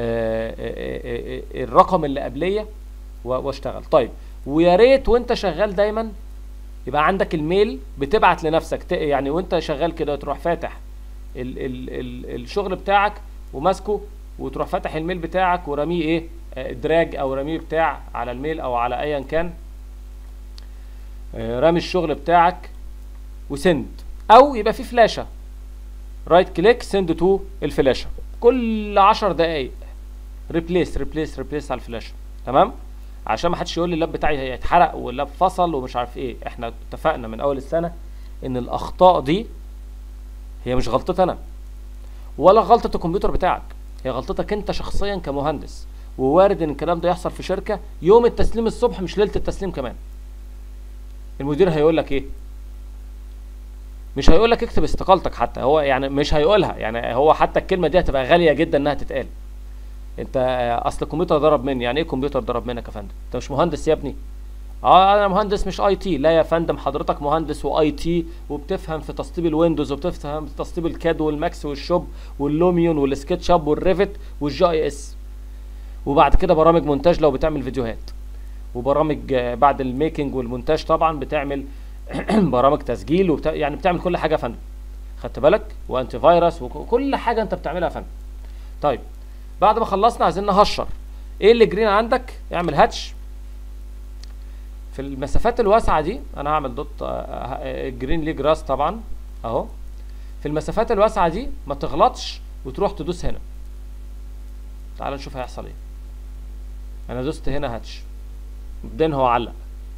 الرقم اللي قبليه واشتغل. طيب ويا ريت وانت شغال دايما يبقى عندك الميل بتبعت لنفسك، يعني وانت شغال كده تروح فاتح ال ال ال الشغل بتاعك وماسكه، وتروح فاتح الميل بتاعك ورميه ايه دراج او رميه بتاع على الميل او على ايا كان، رامي الشغل بتاعك وسند. او يبقى في فلاشه رايت كليك سند تو الفلاشه كل عشر دقايق، ريبليس ريبليس ريبليس على الفلاشه. تمام. عشان ما حدش يقول لي اللاب بتاعي هيتحرق واللاب فصل ومش عارف ايه. احنا اتفقنا من اول السنه ان الاخطاء دي هي مش غلطتي انا ولا غلطه الكمبيوتر بتاعك، هي غلطتك انت شخصيا كمهندس. ووارد ان الكلام ده يحصل في شركه يوم التسليم الصبح مش ليله التسليم كمان. المدير هيقول لك ايه؟ مش هيقول لك اكتب استقالتك حتى، هو يعني مش هيقولها، يعني هو حتى الكلمه دي هتبقى غاليه جدا انها تتقال. انت اصل الكمبيوتر ضرب مني، يعني ايه الكمبيوتر ضرب منك يا فندم؟ انت مش مهندس يا ابني؟ اه انا مهندس مش اي تي. لا يا فندم، حضرتك مهندس واي تي، وبتفهم في تسطيب الويندوز، وبتفهم في تسطيب الكاد والماكس والشوب واللوميون والسكتش اب والريفت والجي اس، وبعد كده برامج مونتاج لو بتعمل فيديوهات، وبرامج آه، بعد الميكنج والمونتاج طبعا بتعمل برامج تسجيل وبتا... يعني بتعمل كل حاجه يا فندم، خدت بالك، وانتي فيروس وكل حاجه انت بتعملها يا فندم. طيب بعد ما خلصنا عايزين نهشر. ايه اللي جرين عندك؟ اعمل هاتش في المسافات الواسعه دي. انا هعمل دوت جرين ليه جراس طبعا اهو. في المسافات الواسعه دي ما تغلطش وتروح تدوس هنا. تعال نشوف هيحصل ايه. انا دوست هنا هاتش، مبدئيا هو علق،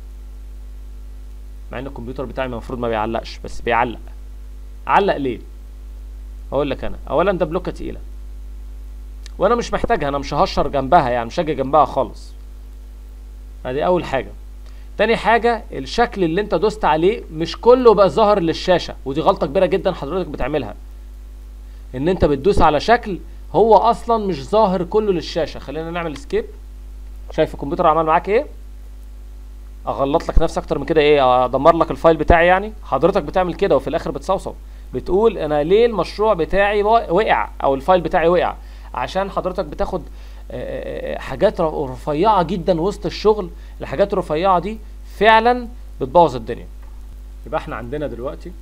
مع ان الكمبيوتر بتاعي المفروض ما بيعلقش بس بيعلق. علق ليه؟ اقول لك انا، اولا ده بلوكه تقيله وانا مش محتاجها، انا مش ههشر جنبها يعني، مش هاجي جنبها خالص. ادي اول حاجه. تاني حاجه، الشكل اللي انت دوست عليه مش كله بقى ظاهر للشاشه، ودي غلطه كبيره جدا حضرتك بتعملها، ان انت بتدوس على شكل هو اصلا مش ظاهر كله للشاشه. خلينا نعمل اسكيب. شايف الكمبيوتر عمل معاك ايه؟ اغلط لك نفسي اكتر من كده ايه؟ ادمر لك الفايل بتاعي يعني؟ حضرتك بتعمل كده وفي الاخر بتصوصو بتقول انا ليه المشروع بتاعي وقع او الفايل بتاعي وقع؟ عشان حضرتك بتاخد حاجات رفيعه جدا وسط الشغل. الحاجات الرفيعه دي فعلا بتبوظ الدنيا. يبقى احنا عندنا دلوقتي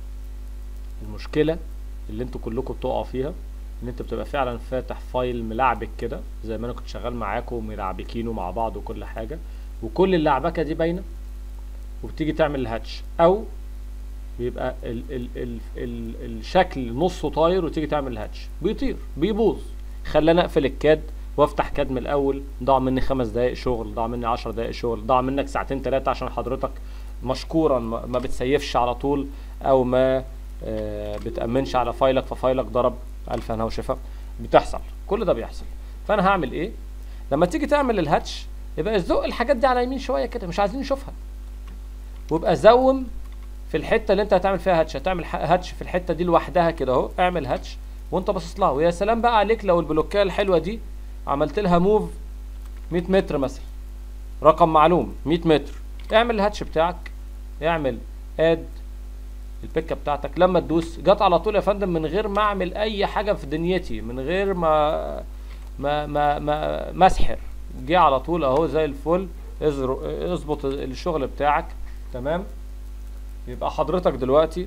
المشكله اللي انتوا كلكم بتقعوا فيها، ان انت بتبقى فعلا فاتح فايل ملعبك كده زي ما انا كنت شغال معاكم ملعبكينه مع بعض وكل حاجه، وكل اللعبكه دي باينه، وبتيجي تعمل الهاتش، او بيبقى ال ال ال ال الشكل نصه طاير وتيجي تعمل الهاتش بيطير بيبوظ. خلينا اقفل الكاد وافتح كاد من الاول. ضاع مني خمس دقايق شغل، ضاع مني عشر دقايق شغل، ضاع منك ساعتين ثلاثه عشان حضرتك مشكورا ما بتسيفش على طول، او ما آه بتامنش على فايلك ففايلك ضرب. الف هنا وشفا، بتحصل، كل ده بيحصل. فانا هعمل ايه لما تيجي تعمل الهاتش؟ يبقى زق الحاجات دي على يمين شويه كده، مش عايزين نشوفها، ويبقى زوم في الحته اللي انت هتعمل فيها هاتش. هتعمل هاتش في الحته دي لوحدها كده اهو، اعمل هاتش وانت باصص لها. ويا سلام بقى عليك لو البلوكيه الحلوه دي عملت لها موف مية متر مثلا، رقم معلوم مية متر، اعمل الهاتش بتاعك، اعمل اد البيكه بتاعتك. لما تدوس جت على طول يا فندم من غير ما اعمل اي حاجه في دنيتي، من غير ما ما ما, ما مسحر، جه على طول اهو زي الفل. اظبط الشغل بتاعك تمام. يبقى حضرتك دلوقتي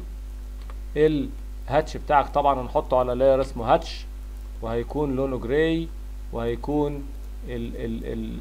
الهاتش بتاعك طبعا هنحطه على لاير اسمه هاتش، وهيكون لونه جراي، وهيكون ال ال ال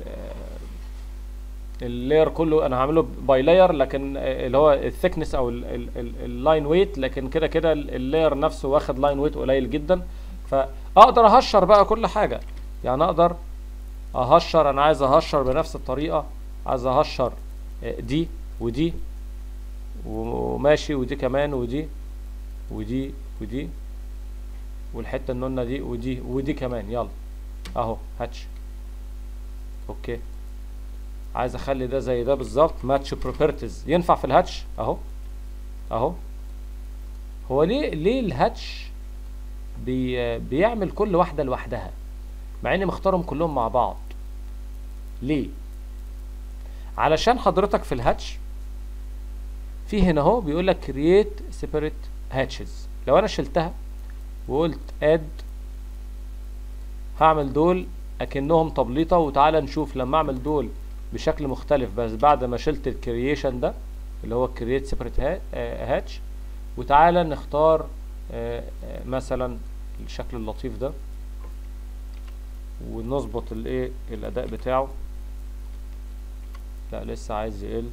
اللاير كله انا هعمله باي لاير، لكن اللي هو الثيكنس او اللاين ويت، لكن كده كده اللاير نفسه واخد لاين ويت قليل جدا. فاقدر اهشر بقى كل حاجه يعني، اقدر اهشر. انا عايز اهشر بنفس الطريقه، عايز اهشر دي ودي وماشي، ودي كمان ودي ودي ودي والحته النونه دي ودي ودي كمان. يلا اهو هاتش اوكي. عايز اخلي ده زي ده بالظبط، ماتش بروبرتيز ينفع في الهاتش اهو اهو. هو ليه ليه الهاتش بي بيعمل كل واحده لوحدها مع اني مختارهم كلهم مع بعض؟ ليه؟ علشان حضرتك في الهاتش في هنا اهو بيقول لك create separate hatches. لو انا شلتها وقلت add هعمل دول اكنهم تبليطه. وتعالى نشوف لما اعمل دول بشكل مختلف بس بعد ما شلت الكرييشن ده اللي هو create separate hatch. وتعالى نختار مثلا الشكل اللطيف ده ونظبط الايه الاداء بتاعه. لا لسه عايز يقل.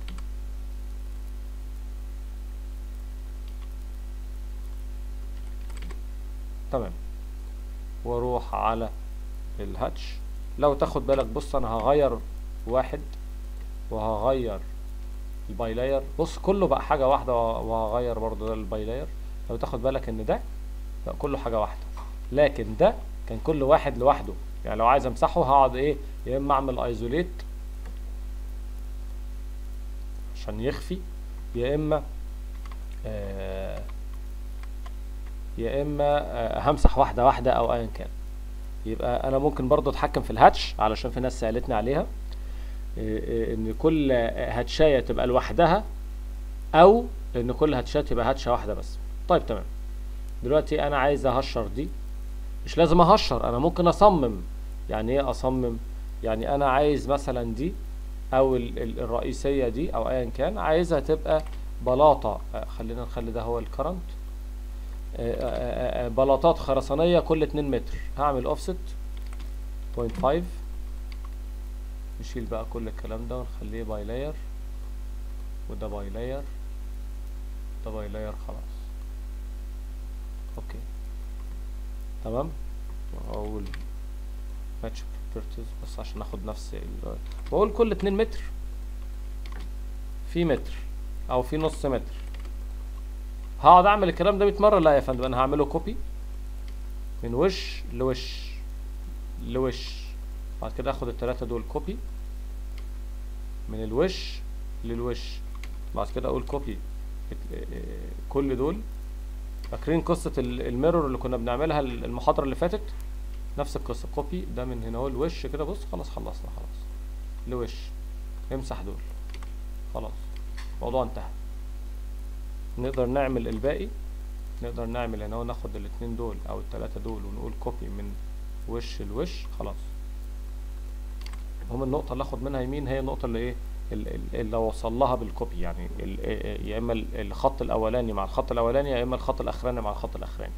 تمام. واروح على الهاتش. لو تاخد بالك بص انا هغير واحد وهغير الباي لاير، بص كله بقى حاجه واحده، وهغير برضو ده الباي لاير. لو تاخد بالك ان ده بقى كله حاجه واحده، لكن ده كان كل واحد لوحده. يعني لو عايز امسحه هقعد ايه، يا اما اعمل ايزوليت عشان يخفي، يا اما آه يا اما آه همسح واحده واحده او ايا كان. يبقى انا ممكن برضو اتحكم في الهاتش علشان في ناس سالتني عليها. ان كل هاتشايه تبقى لوحدها، او ان كل هاتشايه تبقى هاتشه واحده بس. طيب تمام. دلوقتي انا عايز اهشر دي، مش لازم اهشر، انا ممكن اصمم. يعني ايه اصمم؟ يعني انا عايز مثلا دي او ال ال الرئيسيه دي او ايا كان، عايزها تبقى بلاطه. خلينا نخلي ده هو الكرنت. بلاطات خرسانيه كل اتنين متر. هعمل اوفست صفر فاصلة خمسة. نشيل بقى كل الكلام ده ونخليه باي لاير، وده باي لاير، ده باي لاير. خلاص اوكي تمام. اقول ماتش بروبرتيز بس عشان ناخد نفس ال، بقول كل اتنين متر في متر او في نص متر. هقعد اعمل الكلام ده مية مره؟ لا يا فندم، انا هعمله كوبي من وش لوش لوش. بعد كده اخد التلاتة دول كوبي من الوش للوش. بعد كده اقول كوبي كل دول. فاكرين قصة الميرور اللي كنا بنعملها المحاضرة اللي فاتت؟ نفس القصة. كوبي ده من هنا اهو الوش كده. بص خلاص خلصنا خلاص. لوش امسح دول. خلاص الموضوع انتهى. نقدر نعمل الباقي. نقدر نعمل هنا وناخد الاتنين دول او التلاتة دول ونقول كوبي من وش لوش. خلاص. هم النقطة اللي اخد منها يمين هي النقطة اللي ايه اللي اوصل لها بالكوبي. يعني يا اما الخط الاولاني مع الخط الاولاني، يا اما الخط الاخراني مع الخط الاخراني.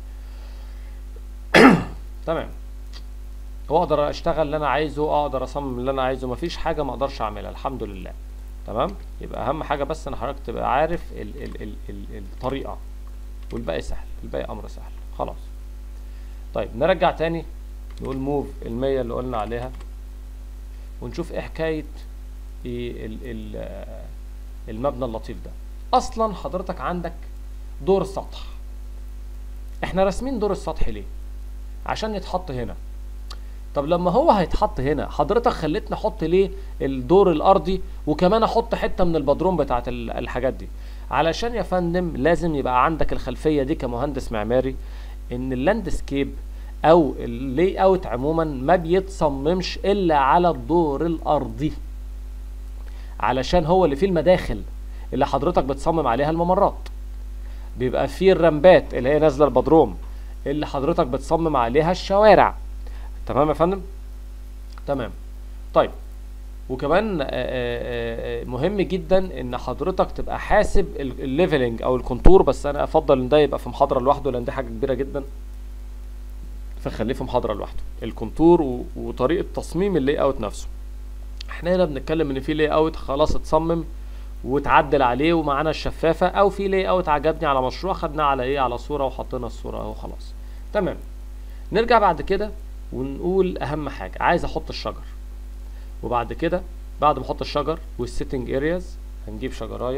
تمام. واقدر اشتغل اللي انا عايزه، اقدر اصمم اللي انا عايزه، مفيش حاجة ما اقدرش اعملها الحمد لله. تمام. يبقى اهم حاجة بس ان حضرتك تبقى عارف ال ال ال ال الطريقة، والباقي سهل. الباقي امر سهل. خلاص. طيب نرجع تاني نقول موف المية اللي قلنا عليها، ونشوف ايه حكاية ايه ال ال المبنى اللطيف ده. اصلا حضرتك عندك دور السطح. احنا راسمين دور السطح ليه؟ عشان يتحط هنا. طب لما هو هيتحط هنا، حضرتك خليتني احط ليه الدور الارضي وكمان احط حته من البدروم بتاعت الحاجات دي؟ علشان يا فندم لازم يبقى عندك الخلفيه دي كمهندس معماري، ان اللاندسكيب او اللي اوت عموما ما بيتصممش الا على الدور الارضي، علشان هو اللي فيه المداخل اللي حضرتك بتصمم عليها الممرات. بيبقى فيه الرمبات اللي هي نازله البدروم اللي حضرتك بتصمم عليها الشوارع. تمام يا فندم؟ تمام. طيب وكمان آآ آآ مهم جدا ان حضرتك تبقى حاسب الليفلنج او الكونتور، بس انا افضل ان ده يبقى في محاضره لوحده لان دي حاجه كبيره جدا، فخليه في محاضره لوحده. الكونتور وطريقه تصميم اللاي اوت نفسه. احنا هنا بنتكلم ان في لاي اوت خلاص اتصمم وتعدل عليه ومعانا الشفافه، او في لاي اوت عجبني على مشروع خدناه على ايه، على صوره وحطينا الصوره اهو. خلاص تمام. نرجع بعد كده ونقول اهم حاجه، عايز احط الشجر. وبعد كده بعد ما احط الشجر والسيتنج ارياز هنجيب شجرايه،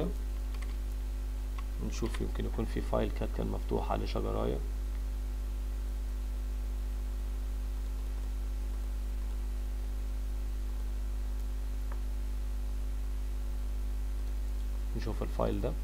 نشوف يمكن يكون في فايل كات كان مفتوح عليه شجرايه. نشوف الفايل ده.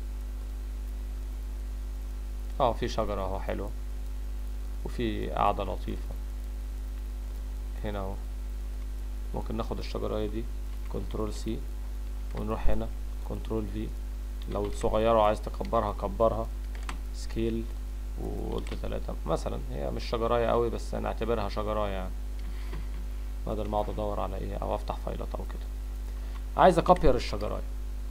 اه في شجره اهو حلوه وفي قاعده لطيفه هنا اهو. ممكن ناخد الشجرايه دي كنترول سي ونروح هنا كنترول في. لو صغيره وعايز تكبرها كبرها، سكيل وقلت تلاتة مثلا. هي مش شجرايه قوي بس نعتبرها شجرايه يعني، بدل ما اقعد ادور على ايه او افتح فايلات او كده. عايز اكبر الشجرايه.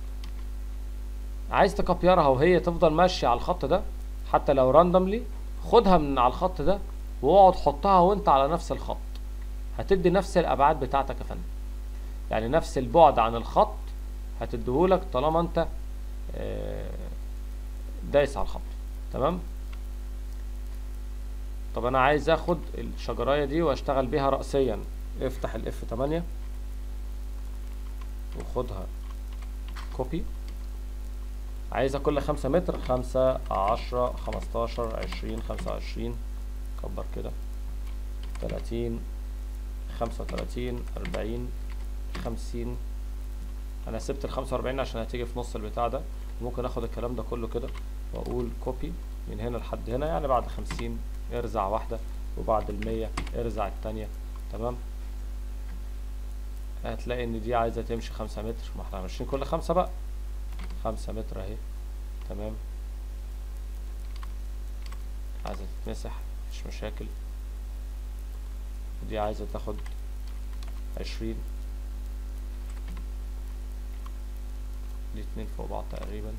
عايز تكبرها وهي تفضل ماشيه على الخط ده حتى لو راندوملي، خدها من على الخط ده واقعد حطها وانت على نفس الخط، هتدي نفس الابعاد بتاعتك يا فندم. يعني نفس البعد عن الخط هتديهولك طالما انت دايس على الخط. تمام. طب انا عايز اخد الشجرايه دي واشتغل بيها رأسيا. افتح الاف تمانية وخدها كوبي. عايزها كل خمسة متر، خمسة، عشرة، خمستاشر، عشرين، خمسة وعشرين. كبر كده. تلاتين، خمسة وتلاتين، أربعين، خمسين. انا سبت ال خمسة وأربعين عشان هتيجي في نص البتاع ده. ممكن اخد الكلام ده كله كده واقول كوبي من هنا لحد هنا، يعني بعد خمسين ارزع واحدة وبعد المية ارزع التانية. تمام. هتلاقي ان دي عايزة تمشي خمسة متر، ما احنا ماشيين كل خمسة بقى، خمسة متر اهي. تمام، عايزة تتمسح مفيش مشاكل. دي عايزة تاخد عشرين، دي اتنين فوق بعض تقريبا،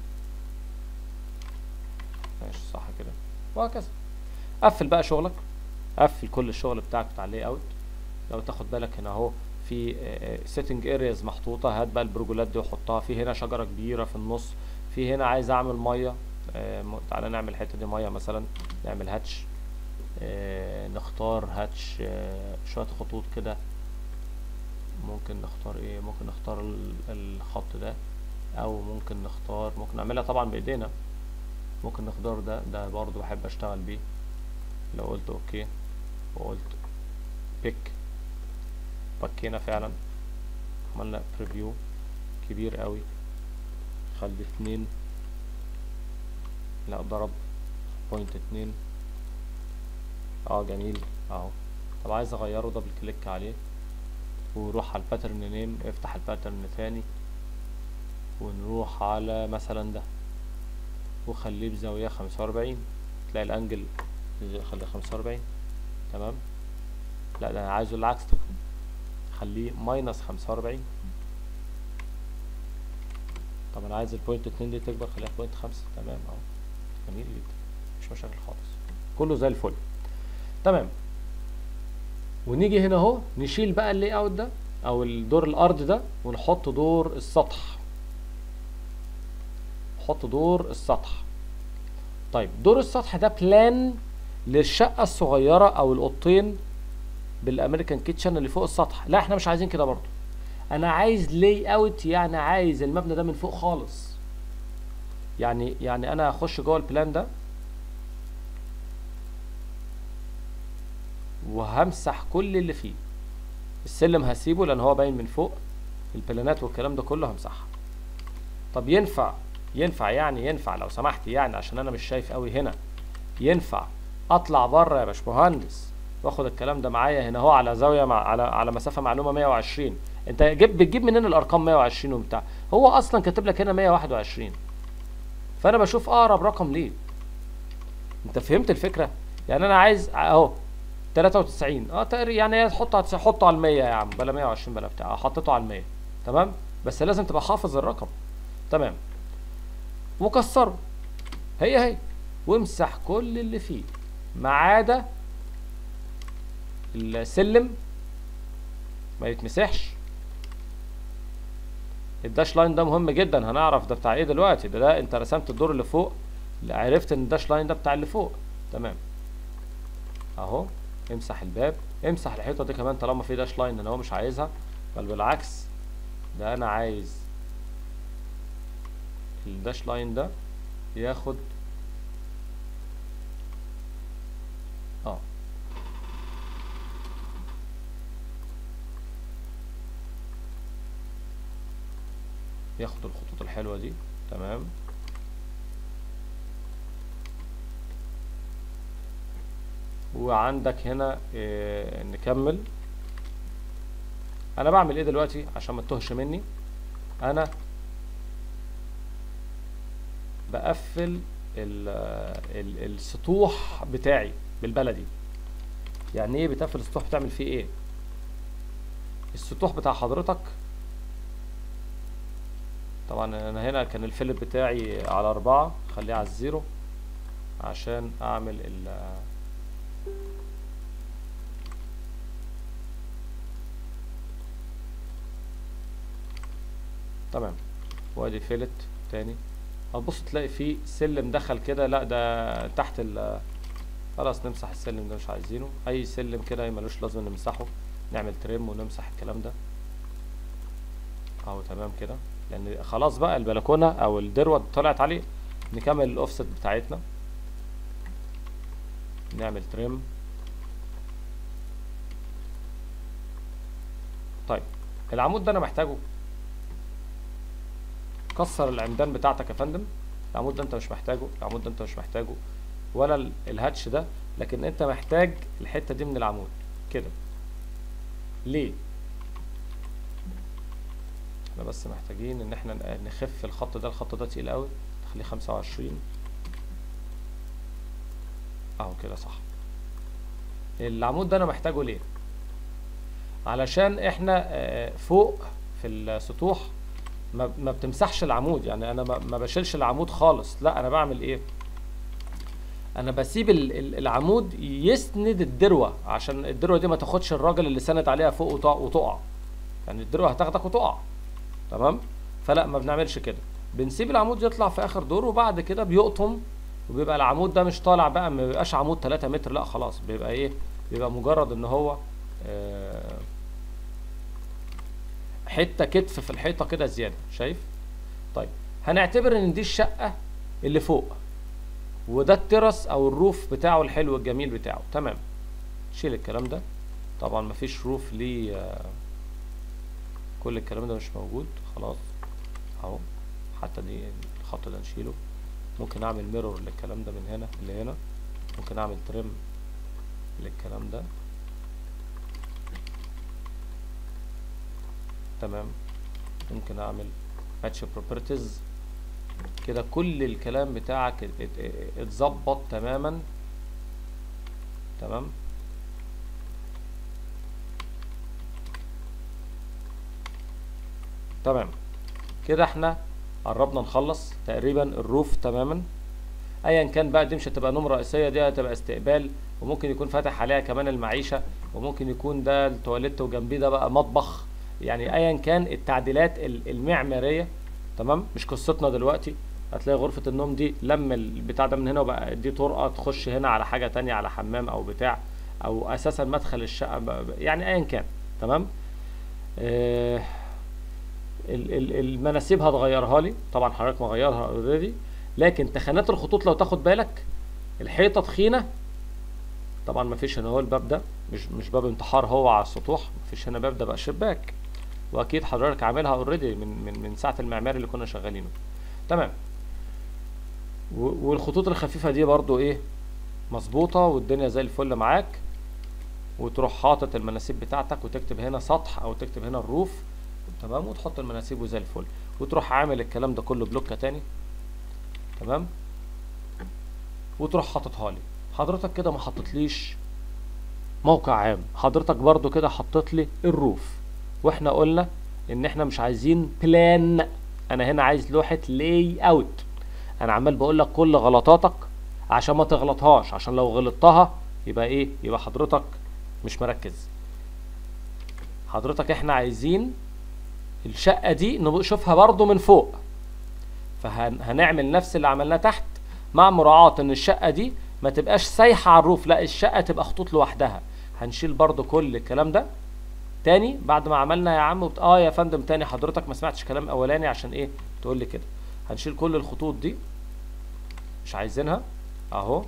ماشي صح كده، وهكذا. قفل بقى شغلك، قفل كل الشغل بتاعك بتاع اللاي اوت. لو تاخد بالك هنا اهو في سيتنج ارياز محطوطه، هات بقى البرجولات دي وحطها في هنا. شجره كبيره في النص، في هنا عايز اعمل ميه، آه تعالى نعمل الحته دي ميه مثلا، نعمل هاتش، آه نختار هاتش، آه شويه خطوط كده. ممكن نختار ايه؟ ممكن نختار الخط ده، او ممكن نختار، ممكن نعملها طبعا بايدينا، ممكن نختار ده ده برضو بحب اشتغل بيه. لو قلت اوكي وقلت بيك، بكينا فعلا، عملنا بريفيو كبير قوي. خلي اتنين، لا ضرب بوينت اتنين، اه جميل اهو. طب عايز اغيره، دبل كليك عليه وروح على الباترن نيم، افتح الباترن ثاني ونروح على مثلا ده وخليه بزاوية خمسة واربعين، تلاقي الانجل خليه خمسة واربعين. تمام، لا ده انا عايزه العكس، خليه ماينس خمسة واربعين. طب انا عايز البوينت اتنين دي تكبر، خليها بوينت خمسة. تمام اهو، جميل جدا، مش مشاكل خالص، كله زي الفل. تمام، ونيجي هنا اهو نشيل بقى اللي اوت ده او الدور الارض ده ونحط دور السطح، نحط دور السطح. طيب دور السطح ده بلان للشقه الصغيره او الاوضتين بالامريكان كيتشن اللي فوق السطح. لا احنا مش عايزين كده برضو، انا عايز لاي اوت، يعني عايز المبنى ده من فوق خالص. يعني يعني انا هخش جوه البلان ده وهمسح كل اللي فيه. السلم هسيبه لان هو باين من فوق، البلانات والكلام ده كله همسحها. طب ينفع ينفع يعني ينفع لو سمحت، يعني عشان انا مش شايف قوي هنا، ينفع اطلع بره يا باشمهندس واخد الكلام ده معايا هنا اهو على زاويه مع على على مسافه معلومه مية وعشرين؟ انت جيب بتجيب منين الارقام مية وعشرين وبتاع؟ هو اصلا كاتب لك هنا مية وواحد وعشرين، فانا بشوف اقرب رقم ليه. انت فهمت الفكره؟ يعني انا عايز اهو تلاتة وتسعين، اه تقريبا، يعني حطه حطه على المية يا عم، بلا مية وعشرين بلا بتاع، حطيته على المية. تمام، بس لازم تبقى حافظ الرقم. تمام، وكسره هي هي وامسح كل اللي فيه ما عدا السلم، ما يتمسحش. الداش لاين ده مهم جدا، هنعرف ده بتاع ايه دلوقتي. ده, ده انت رسمت الدور اللي فوق، عرفت ان الداش لاين ده بتاع اللي فوق. تمام اهو، امسح الباب، امسح الحيطه دي كمان طالما في داش لاين، انا هو مش عايزها، بل بالعكس ده انا عايز الداش لاين ده ياخد اه ياخد الخطوط الحلوه دي. تمام، وعندك هنا إيه نكمل. انا بعمل ايه دلوقتي عشان ما تتوهش مني؟ انا بقفل ال ال السطوح بتاعي بالبلدي. يعني ايه بتقفل السطوح؟ بتعمل فيه ايه؟ السطوح بتاع حضرتك طبعا انا هنا كان الفيلم بتاعي على اربعة، خليه على الزيرو عشان اعمل ال تمام. وادي فيلت تاني، هتبص تلاقي فيه سلم دخل كده، لا ده تحت ال خلاص نمسح السلم ده، مش عايزينه. اي سلم كده ملوش لازم نمسحه، نعمل تريم ونمسح الكلام ده اهو. تمام كده، لان خلاص بقى البلكونه او الدروه طلعت عليه. نكمل الاوفست بتاعتنا، نعمل تريم. طيب العمود ده انا محتاجه، كسر العمدان بتاعتك يا فندم. العمود ده انت مش محتاجه، العمود ده انت مش محتاجه، ولا الهاتش ده، لكن انت محتاج الحته دي من العمود كده. ليه؟ احنا بس محتاجين ان احنا نخف الخط ده، الخط ده تقيل قوي، نخليه خمسة وعشرين اهو كده صح. العمود ده انا محتاجه ليه؟ علشان احنا فوق في السطوح ما, ما بتمسحش العمود، يعني انا ما بشيلش العمود خالص، لا انا بعمل ايه؟ انا بسيب العمود يسند الدروه، عشان الدروه دي ما تاخدش الراجل اللي سند عليها فوق وتقع، يعني الدروه هتاخدك وتقع. تمام؟ فلا ما بنعملش كده، بنسيب العمود يطلع في اخر دور، وبعد كده بيقطم، وبيبقى العمود ده مش طالع بقى، ما بيبقاش عمود تلاتة متر، لا خلاص بيبقى ايه؟ بيبقى مجرد ان هو آه حته كتف في الحيطه كده زياده، شايف؟ طيب هنعتبر ان دي الشقه اللي فوق، وده الترس او الروف بتاعه الحلو الجميل بتاعه. تمام، شيل الكلام ده، طبعا مفيش روف ليه، آه كل الكلام ده مش موجود خلاص اهو. حتى دي الخط ده نشيله. ممكن اعمل ميرور للكلام ده من هنا لهنا، ممكن اعمل تريم للكلام ده. تمام، ممكن اعمل ماتش بروبرتيز كده، كل الكلام بتاعك اتظبط تماما. تمام، تمام كده احنا قربنا نخلص تقريبا الروف تماما. ايا كان بقى، دي مش هتبقى نوم رئيسيه، دي هتبقى استقبال، وممكن يكون فاتح عليها كمان المعيشه، وممكن يكون ده التواليت وجنبيه ده بقى مطبخ، يعني ايا كان التعديلات المعماريه. تمام، مش قصتنا دلوقتي. هتلاقي غرفه النوم دي لم البتاع ده من هنا، وبقى دي طرقه تخش هنا على حاجه تانية، على حمام او بتاع، او اساسا مدخل الشقه، يعني ايا كان. تمام، آه المناسيب هتغيرها لي طبعا، حضرتك مغيرها اوريدي، لكن تخانات الخطوط لو تاخد بالك، الحيطه تخينه طبعا، مفيش هنا، هو الباب ده مش مش باب انتحار هو على السطوح، مفيش هنا باب، ده بقى شباك، واكيد حضرتك عاملها اوريدي من من من ساعه المعماري اللي كنا شغالينه. تمام، والخطوط الخفيفه دي برضو ايه مظبوطه، والدنيا زي الفل معاك. وتروح حاطط المناسيب بتاعتك، وتكتب هنا سطح او تكتب هنا الروف. تمام، وتحط المناسيب وزي الفل، وتروح عامل الكلام ده كله بلوكه تاني. تمام، وتروح حاططها لي. حضرتك كده ما حطيتليش موقع عام، حضرتك برضو كده حطيت لي الروف، واحنا قلنا ان احنا مش عايزين بلان، انا هنا عايز لوحه لاي اوت. انا عمال بقول لك كل غلطاتك عشان ما تغلطهاش، عشان لو غلطتها يبقى ايه؟ يبقى حضرتك مش مركز. حضرتك احنا عايزين الشقه دي نشوفها برضو من فوق، فهنعمل نفس اللي عملناه تحت، مع مراعاه ان الشقه دي ما تبقاش سايحه على الروف، لا الشقه تبقى خطوط لوحدها. هنشيل برضو كل الكلام ده تاني بعد ما عملنا يا عم وبت... اه يا فندم تاني، حضرتك ما سمعتش كلام اولاني عشان ايه تقول لي كده. هنشيل كل الخطوط دي، مش عايزينها اهو،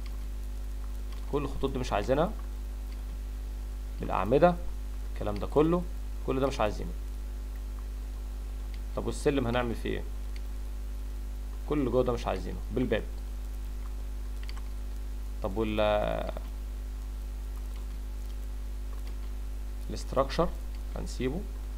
كل الخطوط دي مش عايزينها، بالاعمده الكلام ده كله، كل ده مش عايزينه. طب والسلم هنعمل فيه ايه؟ كل اللي جوه ده مش عايزينه بالباب. طب وال الاستراكشر هنسيبه.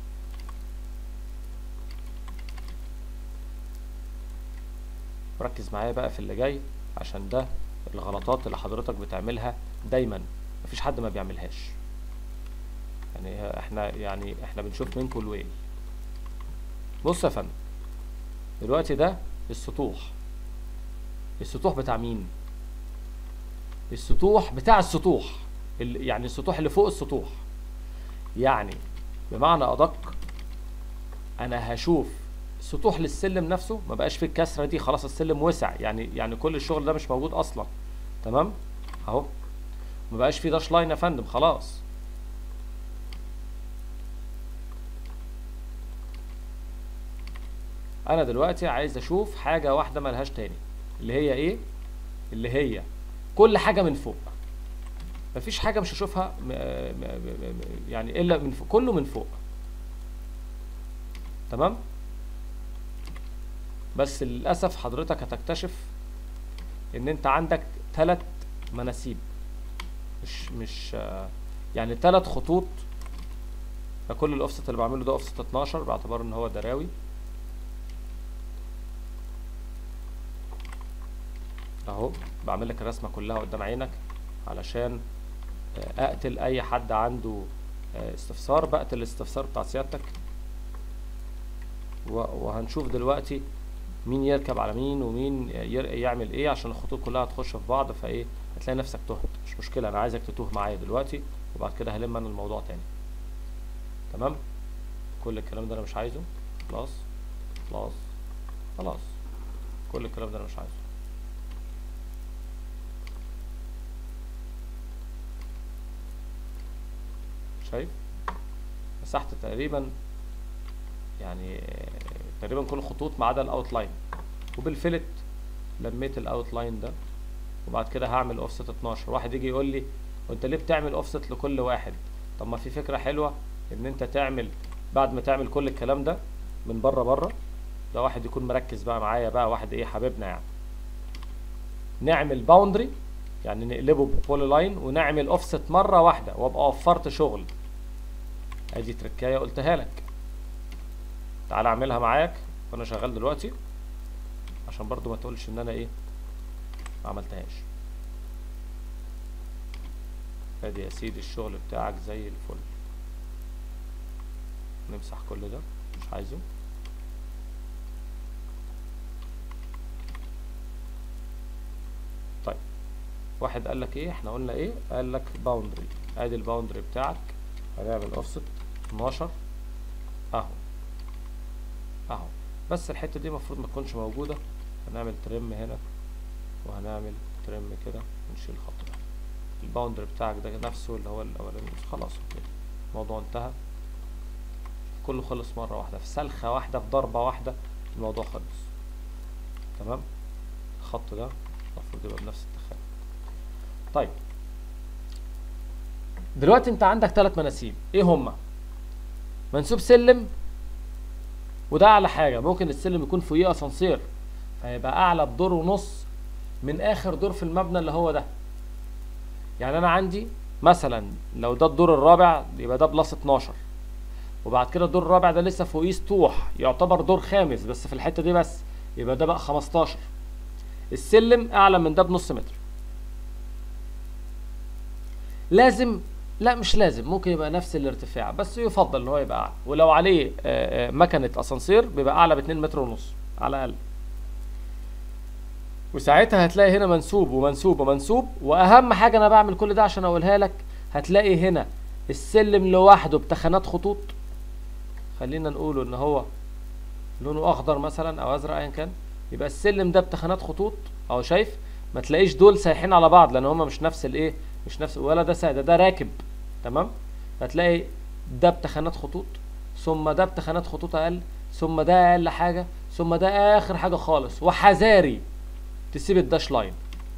ركز معايا بقى في اللي جاي، عشان ده الغلطات اللي حضرتك بتعملها دايما، مفيش حد ما بيعملهاش، يعني احنا يعني احنا بنشوف منكم الويل. بص يا فندم، دلوقتي ده السطوح، السطوح بتاع مين؟ السطوح بتاع السطوح، يعني السطوح اللي فوق السطوح. يعني بمعنى ادق، انا هشوف سطوح للسلم نفسه، ما بقاش فيه الكسره دي، خلاص السلم وسع، يعني يعني كل الشغل ده مش موجود اصلا. تمام اهو، ما بقاش فيه داش لاين يا فندم، خلاص. انا دلوقتي عايز اشوف حاجه واحده ملهاش تاني، اللي هي ايه؟ اللي هي كل حاجه من فوق، مفيش حاجه مش هشوفها يعني الا من فوق، كله من فوق. تمام، بس للاسف حضرتك هتكتشف ان انت عندك ثلاث مناسيب، مش مش يعني ثلاث خطوط فكل الاوفست اللي بعمله ده اوفست اتناشر باعتبار ان هو دراوي اهو. بعمل لك الرسمه كلها قدام عينك علشان اقتل اي حد عنده استفسار، بقتل الاستفسار بتاع سيادتك. وهنشوف دلوقتي مين يركب على مين ومين يعمل ايه عشان الخطوط كلها هتخش في بعض، فايه هتلاقي نفسك تهت. مش مشكله، انا عايزك تتوه معايا دلوقتي وبعد كده هلم انا الموضوع تاني. تمام؟ كل الكلام ده انا مش عايزه. خلاص خلاص خلاص كل الكلام ده انا مش عايزه. شايف؟ مسحت تقريبا يعني تقريبا كل الخطوط ما عدا الاوتلاين، وبالفلت لميت الاوتلاين ده. وبعد كده هعمل اوفست اتناشر. واحد يجي يقول لي وانت ليه بتعمل اوفست لكل واحد؟ طب ما في فكره حلوه ان انت تعمل بعد ما تعمل كل الكلام ده من بره بره، ده واحد يكون مركز بقى معايا بقى، واحد ايه حبيبنا يعني، نعمل باوندري يعني نقلبه ببولي لاين ونعمل اوفست مره واحده وابقى وفرت شغل. ادي تركايه قلتها لك، تعالى اعملها معاك وانا شغال دلوقتي عشان برضو ما تقولش ان انا ايه ما عملتهاش. ادي يا سيدي الشغل بتاعك زي الفل. نمسح كل ده مش عايزه. طيب واحد قال لك ايه، احنا قلنا ايه؟ قال لك باوندري. ادي الباوندري بتاعك، هنعمل اوفست اتناشر اهو اهو. بس الحته دي المفروض ما تكونش موجوده. هنعمل ترم هنا وهنعمل ترم كده ونشيل الخط ده. الباوندري بتاعك ده نفسه اللي هو الاولاني. خلاص اوكي، الموضوع انتهى، كله خلص مره واحده في سلخه واحده في ضربه واحده، الموضوع خلص. تمام؟ الخط ده المفروض يبقى بنفس التخانه. طيب دلوقتي انت عندك ثلاث مناسيب، ايه هما؟ منسوب سلم، وده اعلى حاجه. ممكن السلم يكون فوقيه اسانسير فيبقى اعلى بدور ونص من اخر دور في المبنى اللي هو ده. يعني انا عندي مثلا لو ده الدور الرابع يبقى ده بلس اتناشر، وبعد كده الدور الرابع ده لسه فوقيه سطوح يعتبر دور خامس بس في الحته دي بس، يبقى ده بقى خمستاشر. السلم اعلى من ده بنص متر. لازم لا مش لازم، ممكن يبقى نفس الارتفاع بس يفضل ان هو يبقى اعلى. ولو عليه مكنه اسانسير بيبقى اعلى ب اتنين متر ونص على الاقل. وساعتها هتلاقي هنا منسوب ومنسوب ومنسوب. واهم حاجه انا بعمل كل ده عشان اقولها لك، هتلاقي هنا السلم لوحده بتخانات خطوط. خلينا نقوله ان هو لونه اخضر مثلا او ازرق ايا كان، يبقى السلم ده بتخانات خطوط اهو. شايف؟ ما تلاقيش دول سايحين على بعض لان هما مش نفس الايه، مش نفس، ولا ده ساده ده راكب. تمام؟ هتلاقي ده بتخانات خطوط، ثم ده بتخانات خطوط اقل، ثم ده اقل حاجه، ثم ده اخر حاجه خالص. وحذاري تسيب الداش لاين.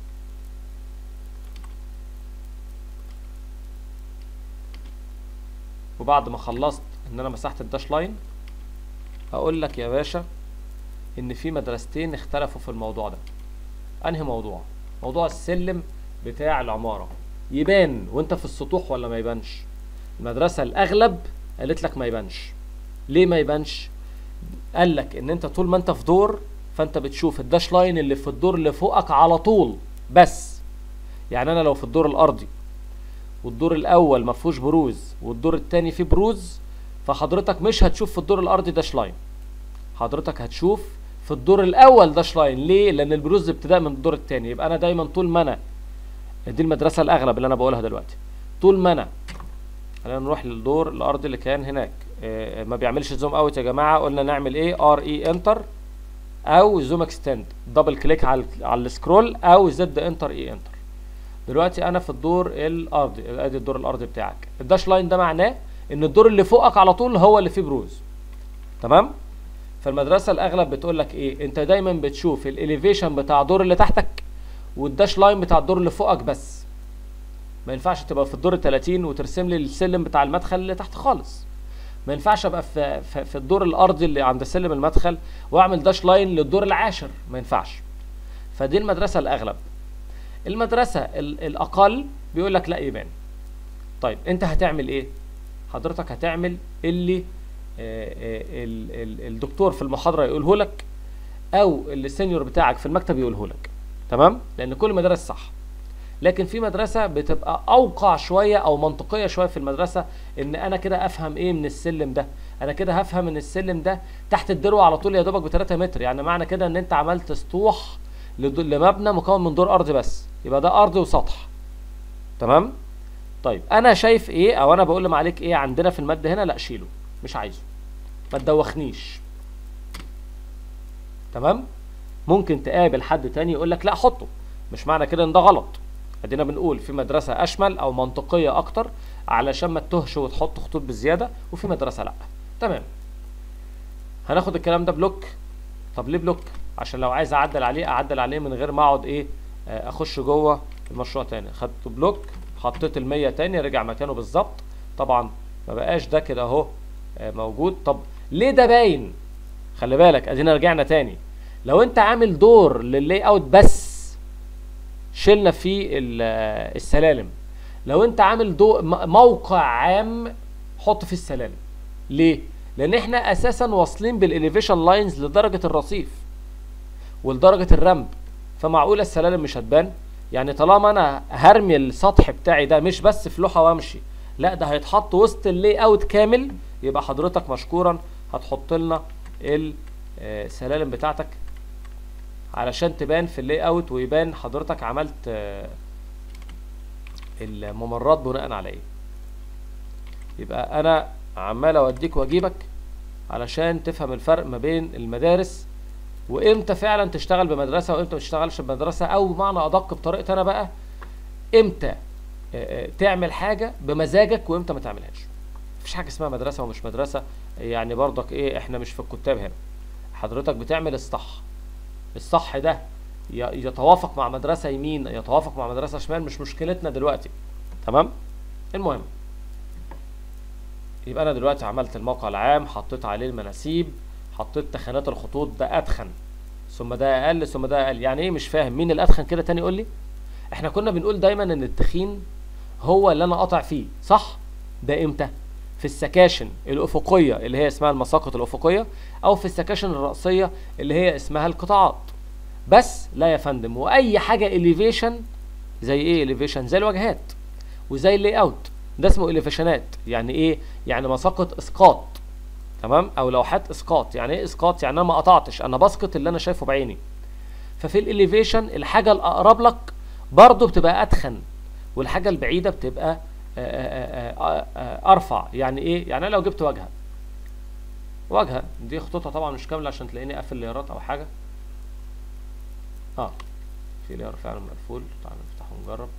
وبعد ما خلصت ان انا مسحت الداش لاين، اقول لك يا باشا ان في مدرستين اختلفوا في الموضوع ده. انهي موضوع؟ موضوع السلم بتاع العماره يبان وانت في السطوح ولا ما يبانش؟ المدرسه الاغلب قالت لك ما يبانش. ليه ما يبانش؟ قال لك ان انت طول ما انت في دور فانت بتشوف الداش لاين اللي في الدور اللي فوقك على طول بس. يعني انا لو في الدور الارضي والدور الاول ما فيهوش بروز والدور الثاني فيه بروز، فحضرتك مش هتشوف في الدور الارضي داش لاين، حضرتك هتشوف في الدور الاول داش لاين. ليه؟ لان البروز ابتداء من الدور الثاني. يبقى انا دايما طول ما انا، دي المدرسه الاغلب اللي انا بقولها دلوقتي، طول ما انا، خلينا نروح للدور الارضي اللي كان هناك. اه ما بيعملش زوم اوت يا جماعه. قلنا نعمل ايه؟ ار اي انتر او زوم اكستند، دبل كليك على على السكرول او زد انتر اي انتر. دلوقتي انا في الدور الارضي، ادي الدور الارضي بتاعك. الداش لاين ده معناه ان الدور اللي فوقك على طول هو اللي فيه بروز. تمام؟ فالمدرسه الاغلب بتقول لك ايه؟ انت دايما بتشوف الاليفيشن بتاع الدور اللي تحتك والداش لاين بتاع الدور اللي فوقك بس. ما ينفعش تبقى في الدور التلاتين وترسم لي السلم بتاع المدخل اللي تحت خالص. ما ينفعش ابقى في في, في الدور الارضي اللي عند سلم المدخل واعمل داش لاين للدور العاشر، ما ينفعش. فدي المدرسه الاغلب. المدرسه الاقل بيقول لك لا يبان. طيب انت هتعمل ايه؟ حضرتك هتعمل اللي الدكتور في المحاضره يقوله لك او اللي السينيور بتاعك في المكتب يقوله لك. تمام؟ لان كل مدارس صح، لكن في مدرسه بتبقى اوقع شويه او منطقيه شويه في المدرسه، ان انا كده افهم ايه من السلم ده، انا كده هفهم ان السلم ده تحت الدروع على طول يا دوبك ب تلاتة متر، يعني معنى كده ان انت عملت سطوح لمبنى مكون من دور ارضي بس، يبقى ده ارضي وسطح. تمام؟ طيب انا شايف ايه، او انا بقول لمعاليك ايه عندنا في الماده هنا؟ لا شيله، مش عايزه، ما تدوخنيش. تمام؟ ممكن تقابل حد تاني يقول لك لا حطه، مش معنى كده ان ده غلط. ادينا بنقول في مدرسه اشمل او منطقيه اكتر علشان ما تتوهش وتحط خطوط بزياده، وفي مدرسه لا. تمام؟ هناخد الكلام ده بلوك. طب ليه بلوك؟ عشان لو عايز اعدل عليه اعدل عليه من غير ما اقعد ايه اخش جوه المشروع تاني. خدت بلوك، حطيت المية تاني، رجع مكانه بالظبط. طبعا ما بقاش ده كده اهو موجود. طب ليه ده باين؟ خلي بالك ادينا رجعنا تاني. لو انت عامل دور لللاي اوت بس شلنا فيه السلالم، لو انت عامل دو موقع عام حط فيه السلالم. ليه؟ لان احنا اساسا واصلين بالاليفيشن لاينز لدرجه الرصيف ولدرجه الرمب، فمعقوله السلالم مش هتبان؟ يعني طالما انا هرمي السطح بتاعي ده مش بس في لوحه وامشي، لا ده هيتحط وسط اللاي اوت كامل، يبقى حضرتك مشكورا هتحط لنا السلالم بتاعتك علشان تبان في اللاي اوت، ويبان حضرتك عملت الممرات بناء على ايه. يبقى انا عمال اوديك واجيبك علشان تفهم الفرق ما بين المدارس، وامتى فعلا تشتغل بمدرسه وامتى ما تشتغلش بمدرسه، او بمعنى ادق بطريقتي انا بقى امتى تعمل حاجه بمزاجك وامتى ما تعملهاش. مفيش حاجه اسمها مدرسه ومش مدرسه، يعني برضك ايه، احنا مش في الكتاب هنا. حضرتك بتعمل الصح، الصح ده يتوافق مع مدرسه يمين يتوافق مع مدرسه شمال، مش مشكلتنا دلوقتي. تمام؟ المهم يبقى انا دلوقتي عملت الموقع العام، حطيت عليه المناسيب، حطيت تخانات الخطوط، ده ادخن ثم ده اقل ثم ده اقل. يعني ايه مش فاهم؟ مين الادخن كده تاني يقول لي؟ احنا كنا بنقول دايما ان التخين هو اللي انا قاطع فيه، صح؟ ده امتى؟ في السكاشن الافقيه اللي هي اسمها المساقط الافقيه، او في السكاشن الرأسيه اللي هي اسمها القطاعات. بس لا يا فندم، واي حاجه اليفيشن زي ايه؟ اليفيشن زي الواجهات وزي اللاي اوت، ده اسمه اليفيشنات. يعني ايه؟ يعني مساقط اسقاط. تمام؟ او لوحات اسقاط. يعني ايه اسقاط؟ يعني انا ما قطعتش، انا بسقط اللي انا شايفه بعيني. ففي الاليفيشن الحاجه الاقرب لك برضه بتبقى اتخن، والحاجه البعيده بتبقى آآ آآ آآ ارفع. يعني ايه؟ يعني انا لو جبت واجهه واجهه دي خطوطها طبعا مش كامله عشان تلاقيني قافل ليرات او حاجه. اه في لير فعلا مقفول، تعالى نفتحه ونجرب.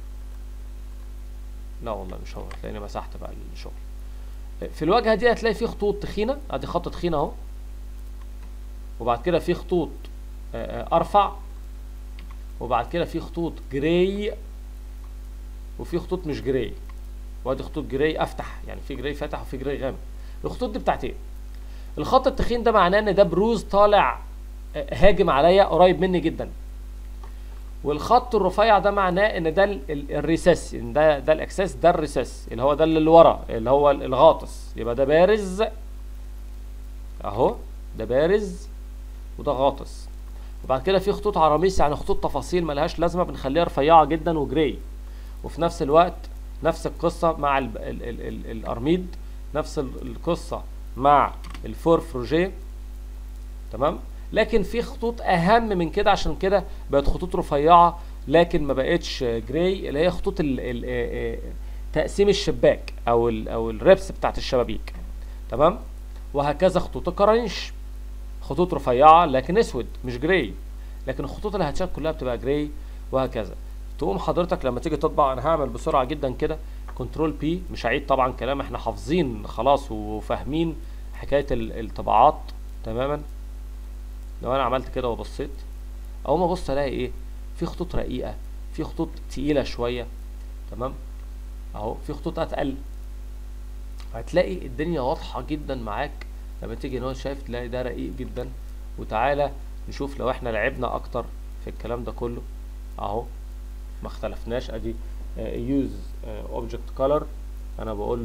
لا والله مش هو، تلاقيني مسحت بقى الشغل. في الواجهه دي هتلاقي فيه خطوط تخينه، ادي خط تخين اهو، وبعد كده في خطوط ارفع، وبعد كده في خطوط جراي، وفي خطوط مش جراي، وادي خطوط جراي افتح، يعني في جراي فاتح وفي جراي غامق. الخطوط دي بتاعت ايه؟ الخط التخين ده معناه ان ده بروز طالع هاجم عليا قريب مني جدا، والخط الرفيع ده معناه ان ده الريسس، ان ده ده الاكسس، ده الريسس اللي هو ده اللي ورا اللي هو الغاطس، يبقى ده بارز اهو، ده بارز وده غاطس. وبعد كده في خطوط عراميس، يعني خطوط تفاصيل ملهاش لازمه بنخليها رفيعه جدا وجراي، وفي نفس الوقت نفس القصه مع ال ال ال ال الارميد، نفس القصه مع الفور فروجيه. تمام؟ لكن في خطوط اهم من كده، عشان كده بقت خطوط رفيعه لكن ما بقتش جراي، اللي هي خطوط ال ال تقسيم الشباك او ال او الربس بتاعت الشبابيك. تمام؟ وهكذا خطوط الكرانيش، خطوط رفيعه لكن اسود مش جراي، لكن الخطوط الهاتشات كلها بتبقى جراي، وهكذا. تقوم حضرتك لما تيجي تطبع، انا هعمل بسرعه جدا كده كنترول بي، مش هعيد طبعا كلام احنا حافظين خلاص وفاهمين حكايه الطباعات تماما. لو انا عملت كده وبصيت، اول ما ابص الاقي ايه؟ في خطوط رقيقه، في خطوط تقيله شويه. تمام؟ اهو في خطوط اتقل. هتلاقي الدنيا واضحه جدا معاك لما تيجي هنا، شايف تلاقي ده رقيق جدا. وتعالى نشوف لو احنا لعبنا اكتر في الكلام ده كله اهو، ما اختلفناش. ادي يوز اوبجكت كولر، انا بقول له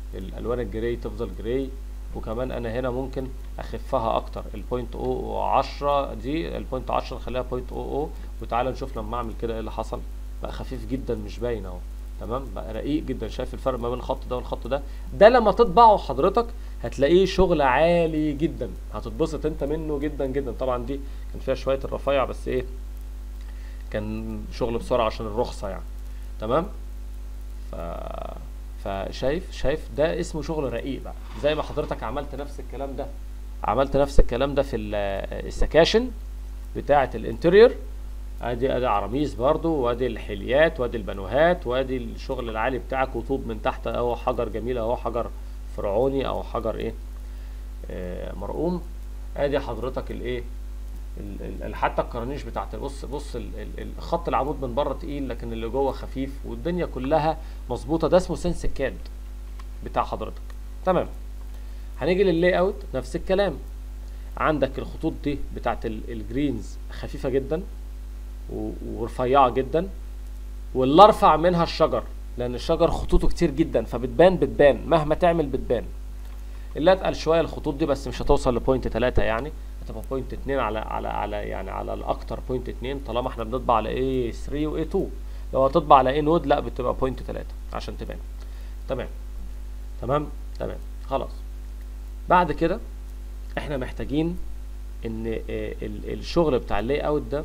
الالوان الجراي تفضل جراي، وكمان انا هنا ممكن اخفها اكتر، البوينت او عشرة دي البوينت عشرة نخليها بوينت او او. وتعالى نشوف لما اعمل كده ايه اللي حصل، بقى خفيف جدا مش باين اهو، تمام، بقى رقيق جدا. شايف الفرق ما بين الخط ده والخط ده؟ ده لما تطبعه حضرتك هتلاقيه شغل عالي جدا، هتتبسط انت منه جدا جدا. طبعا دي كان فيها شويه الرفيع بس ايه، كان شغل بسرعه عشان الرخصه يعني، تمام. ف فشايف شايف ده اسمه شغل رقيق بقى. زي ما حضرتك عملت نفس الكلام ده، عملت نفس الكلام ده في السكاشن بتاعه الانتريور، ادي ادي عراميس برضو، وادي الحليات، وادي البانوهات، وادي الشغل العالي بتاعك، وطوب من تحت اهو، حجر جميل اهو، حجر فرعوني او حجر ايه آه مرقوم. ادي حضرتك الايه حتى الكرانيش بتاعت، بص بص الخط العمود من بره تقيل لكن اللي جوه خفيف، والدنيا كلها مظبوطه. ده اسمه سنس كاد بتاع حضرتك، تمام. هنيجي لللاي اوت نفس الكلام، عندك الخطوط دي بتاعت الجرينز خفيفه جدا ورفيعه جدا، واللي ارفع منها الشجر، لان الشجر خطوطه كتير جدا فبتبان بتبان مهما تعمل بتبان. اللي اتقل شويه الخطوط دي بس مش هتوصل لبوينت تلاتة، يعني هتبقى بوينت اتنين على على على يعني على الاكتر بوينت اتنين، طالما احنا بنطبع على ايه ثري و ايه تو. لو هتطبع على ايه نود لا بتبقى بوينت تلاتة عشان تبان، تمام تمام تمام خلاص. بعد كده احنا محتاجين ان الشغل بتاع اللاي اوت ده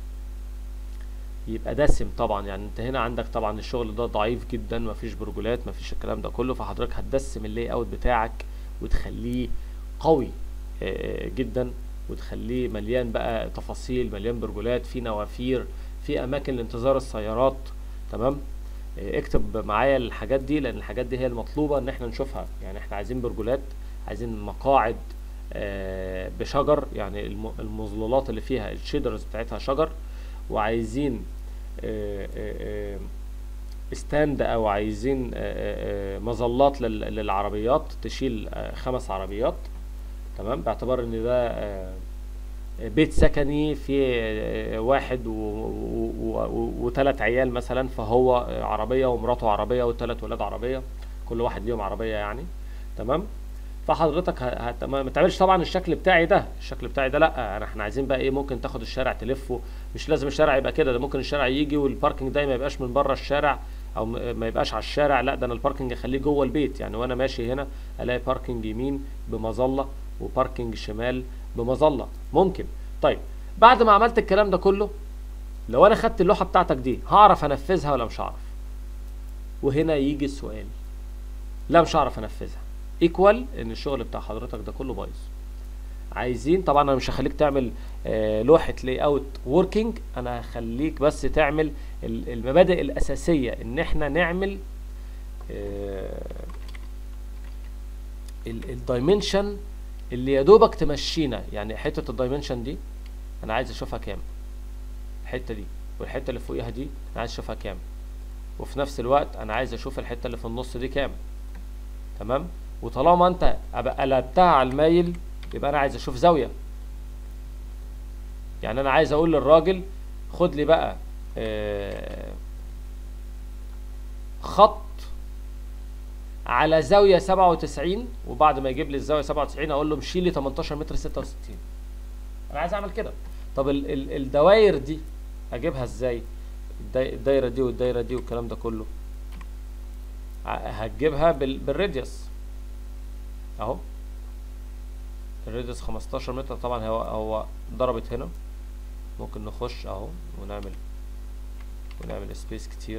يبقى دسم طبعا. يعني انت هنا عندك طبعا الشغل ده ضعيف جدا، مفيش برجولات مفيش الكلام ده كله، فحضرتك هتدسم اللاي اوت بتاعك وتخليه قوي جدا، وتخليه مليان بقى تفاصيل، مليان برجولات، في نوافير، في اماكن لانتظار السيارات، تمام. اكتب معايا الحاجات دي لان الحاجات دي هي المطلوبه ان احنا نشوفها. يعني احنا عايزين برجولات، عايزين مقاعد بشجر، يعني المظللات اللي فيها الشيدرز بتاعتها شجر، وعايزين ستاند او عايزين مظلات للعربيات تشيل خمس عربيات، تمام، باعتبار ان ده بيت سكني في واحد وثلاث عيال مثلا، فهو عربيه ومراته عربيه وثلاث ولاد عربيه، كل واحد ليهم عربيه يعني، تمام. فحضرتك هت... ما تعملش طبعا الشكل بتاعي ده، الشكل بتاعي ده لا، احنا عايزين بقى ايه، ممكن تاخد الشارع تلفه، مش لازم الشارع يبقى كده، ده ممكن الشارع يجي والباركنج ده ما يبقاش من بره الشارع او ما يبقاش على الشارع، لا ده انا الباركنج اخليه جوه البيت. يعني وانا ماشي هنا الاقي باركنج يمين بمظله وباركنج شمال بمظله، ممكن. طيب بعد ما عملت الكلام ده كله، لو انا خدت اللوحه بتاعتك دي هعرف انفذها ولا مش هعرف؟ وهنا يجي السؤال، لا مش هعرف انفذها، ايكوال ان الشغل بتاع حضرتك ده كله بايظ. عايزين طبعا انا مش هخليك تعمل آه لوحه لاي اوت وركينج، انا هخليك بس تعمل المبادئ الاساسيه، ان احنا نعمل آه الدايمنشن اللي يا دوبك تمشينا. يعني حته الدايمنشن دي انا عايز اشوفها كام، الحته دي والحته اللي فوقيها دي انا عايز اشوفها كام، وفي نفس الوقت انا عايز اشوف الحته اللي في النص دي كام، تمام. وطالما انت قلبتها على المايل يبقى انا عايز اشوف زاويه. يعني انا عايز اقول للراجل خد لي بقى آه خط على زاويه سبعة وتسعين، وبعد ما يجيب لي الزاويه سبعة وتسعين اقول له امشي لي تمنتاشر متر ستة وستين. انا عايز اعمل كده. طب ال ال الدواير دي اجيبها ازاي؟ الدايره دي والدايره دي والكلام ده كله هتجيبها بال بالراديوس اهو، الراديوس خمستاشر متر. طبعا هو هو ضربت هنا، ممكن نخش اهو ونعمل ونعمل سبيس كتير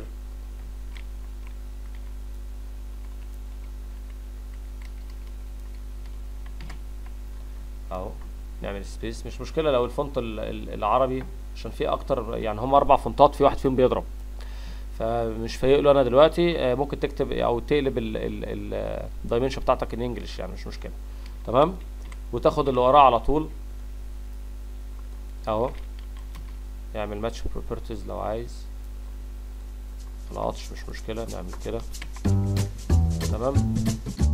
اهو، نعمل سبيس مش مشكله. لو الفونت العربي عشان في اكتر، يعني هم اربع فونتات في واحد فيهم بيضرب، فمش فايق له انا دلوقتي، ممكن تكتب او تقلب الدايمنشن بتاعتك ان انجلش، يعني مش مشكله، تمام. وتاخد اللي وراه على طول اهو، يعمل ماتش بروبرتيز لو عايز، خلاص مش مشكله، نعمل كده، تمام.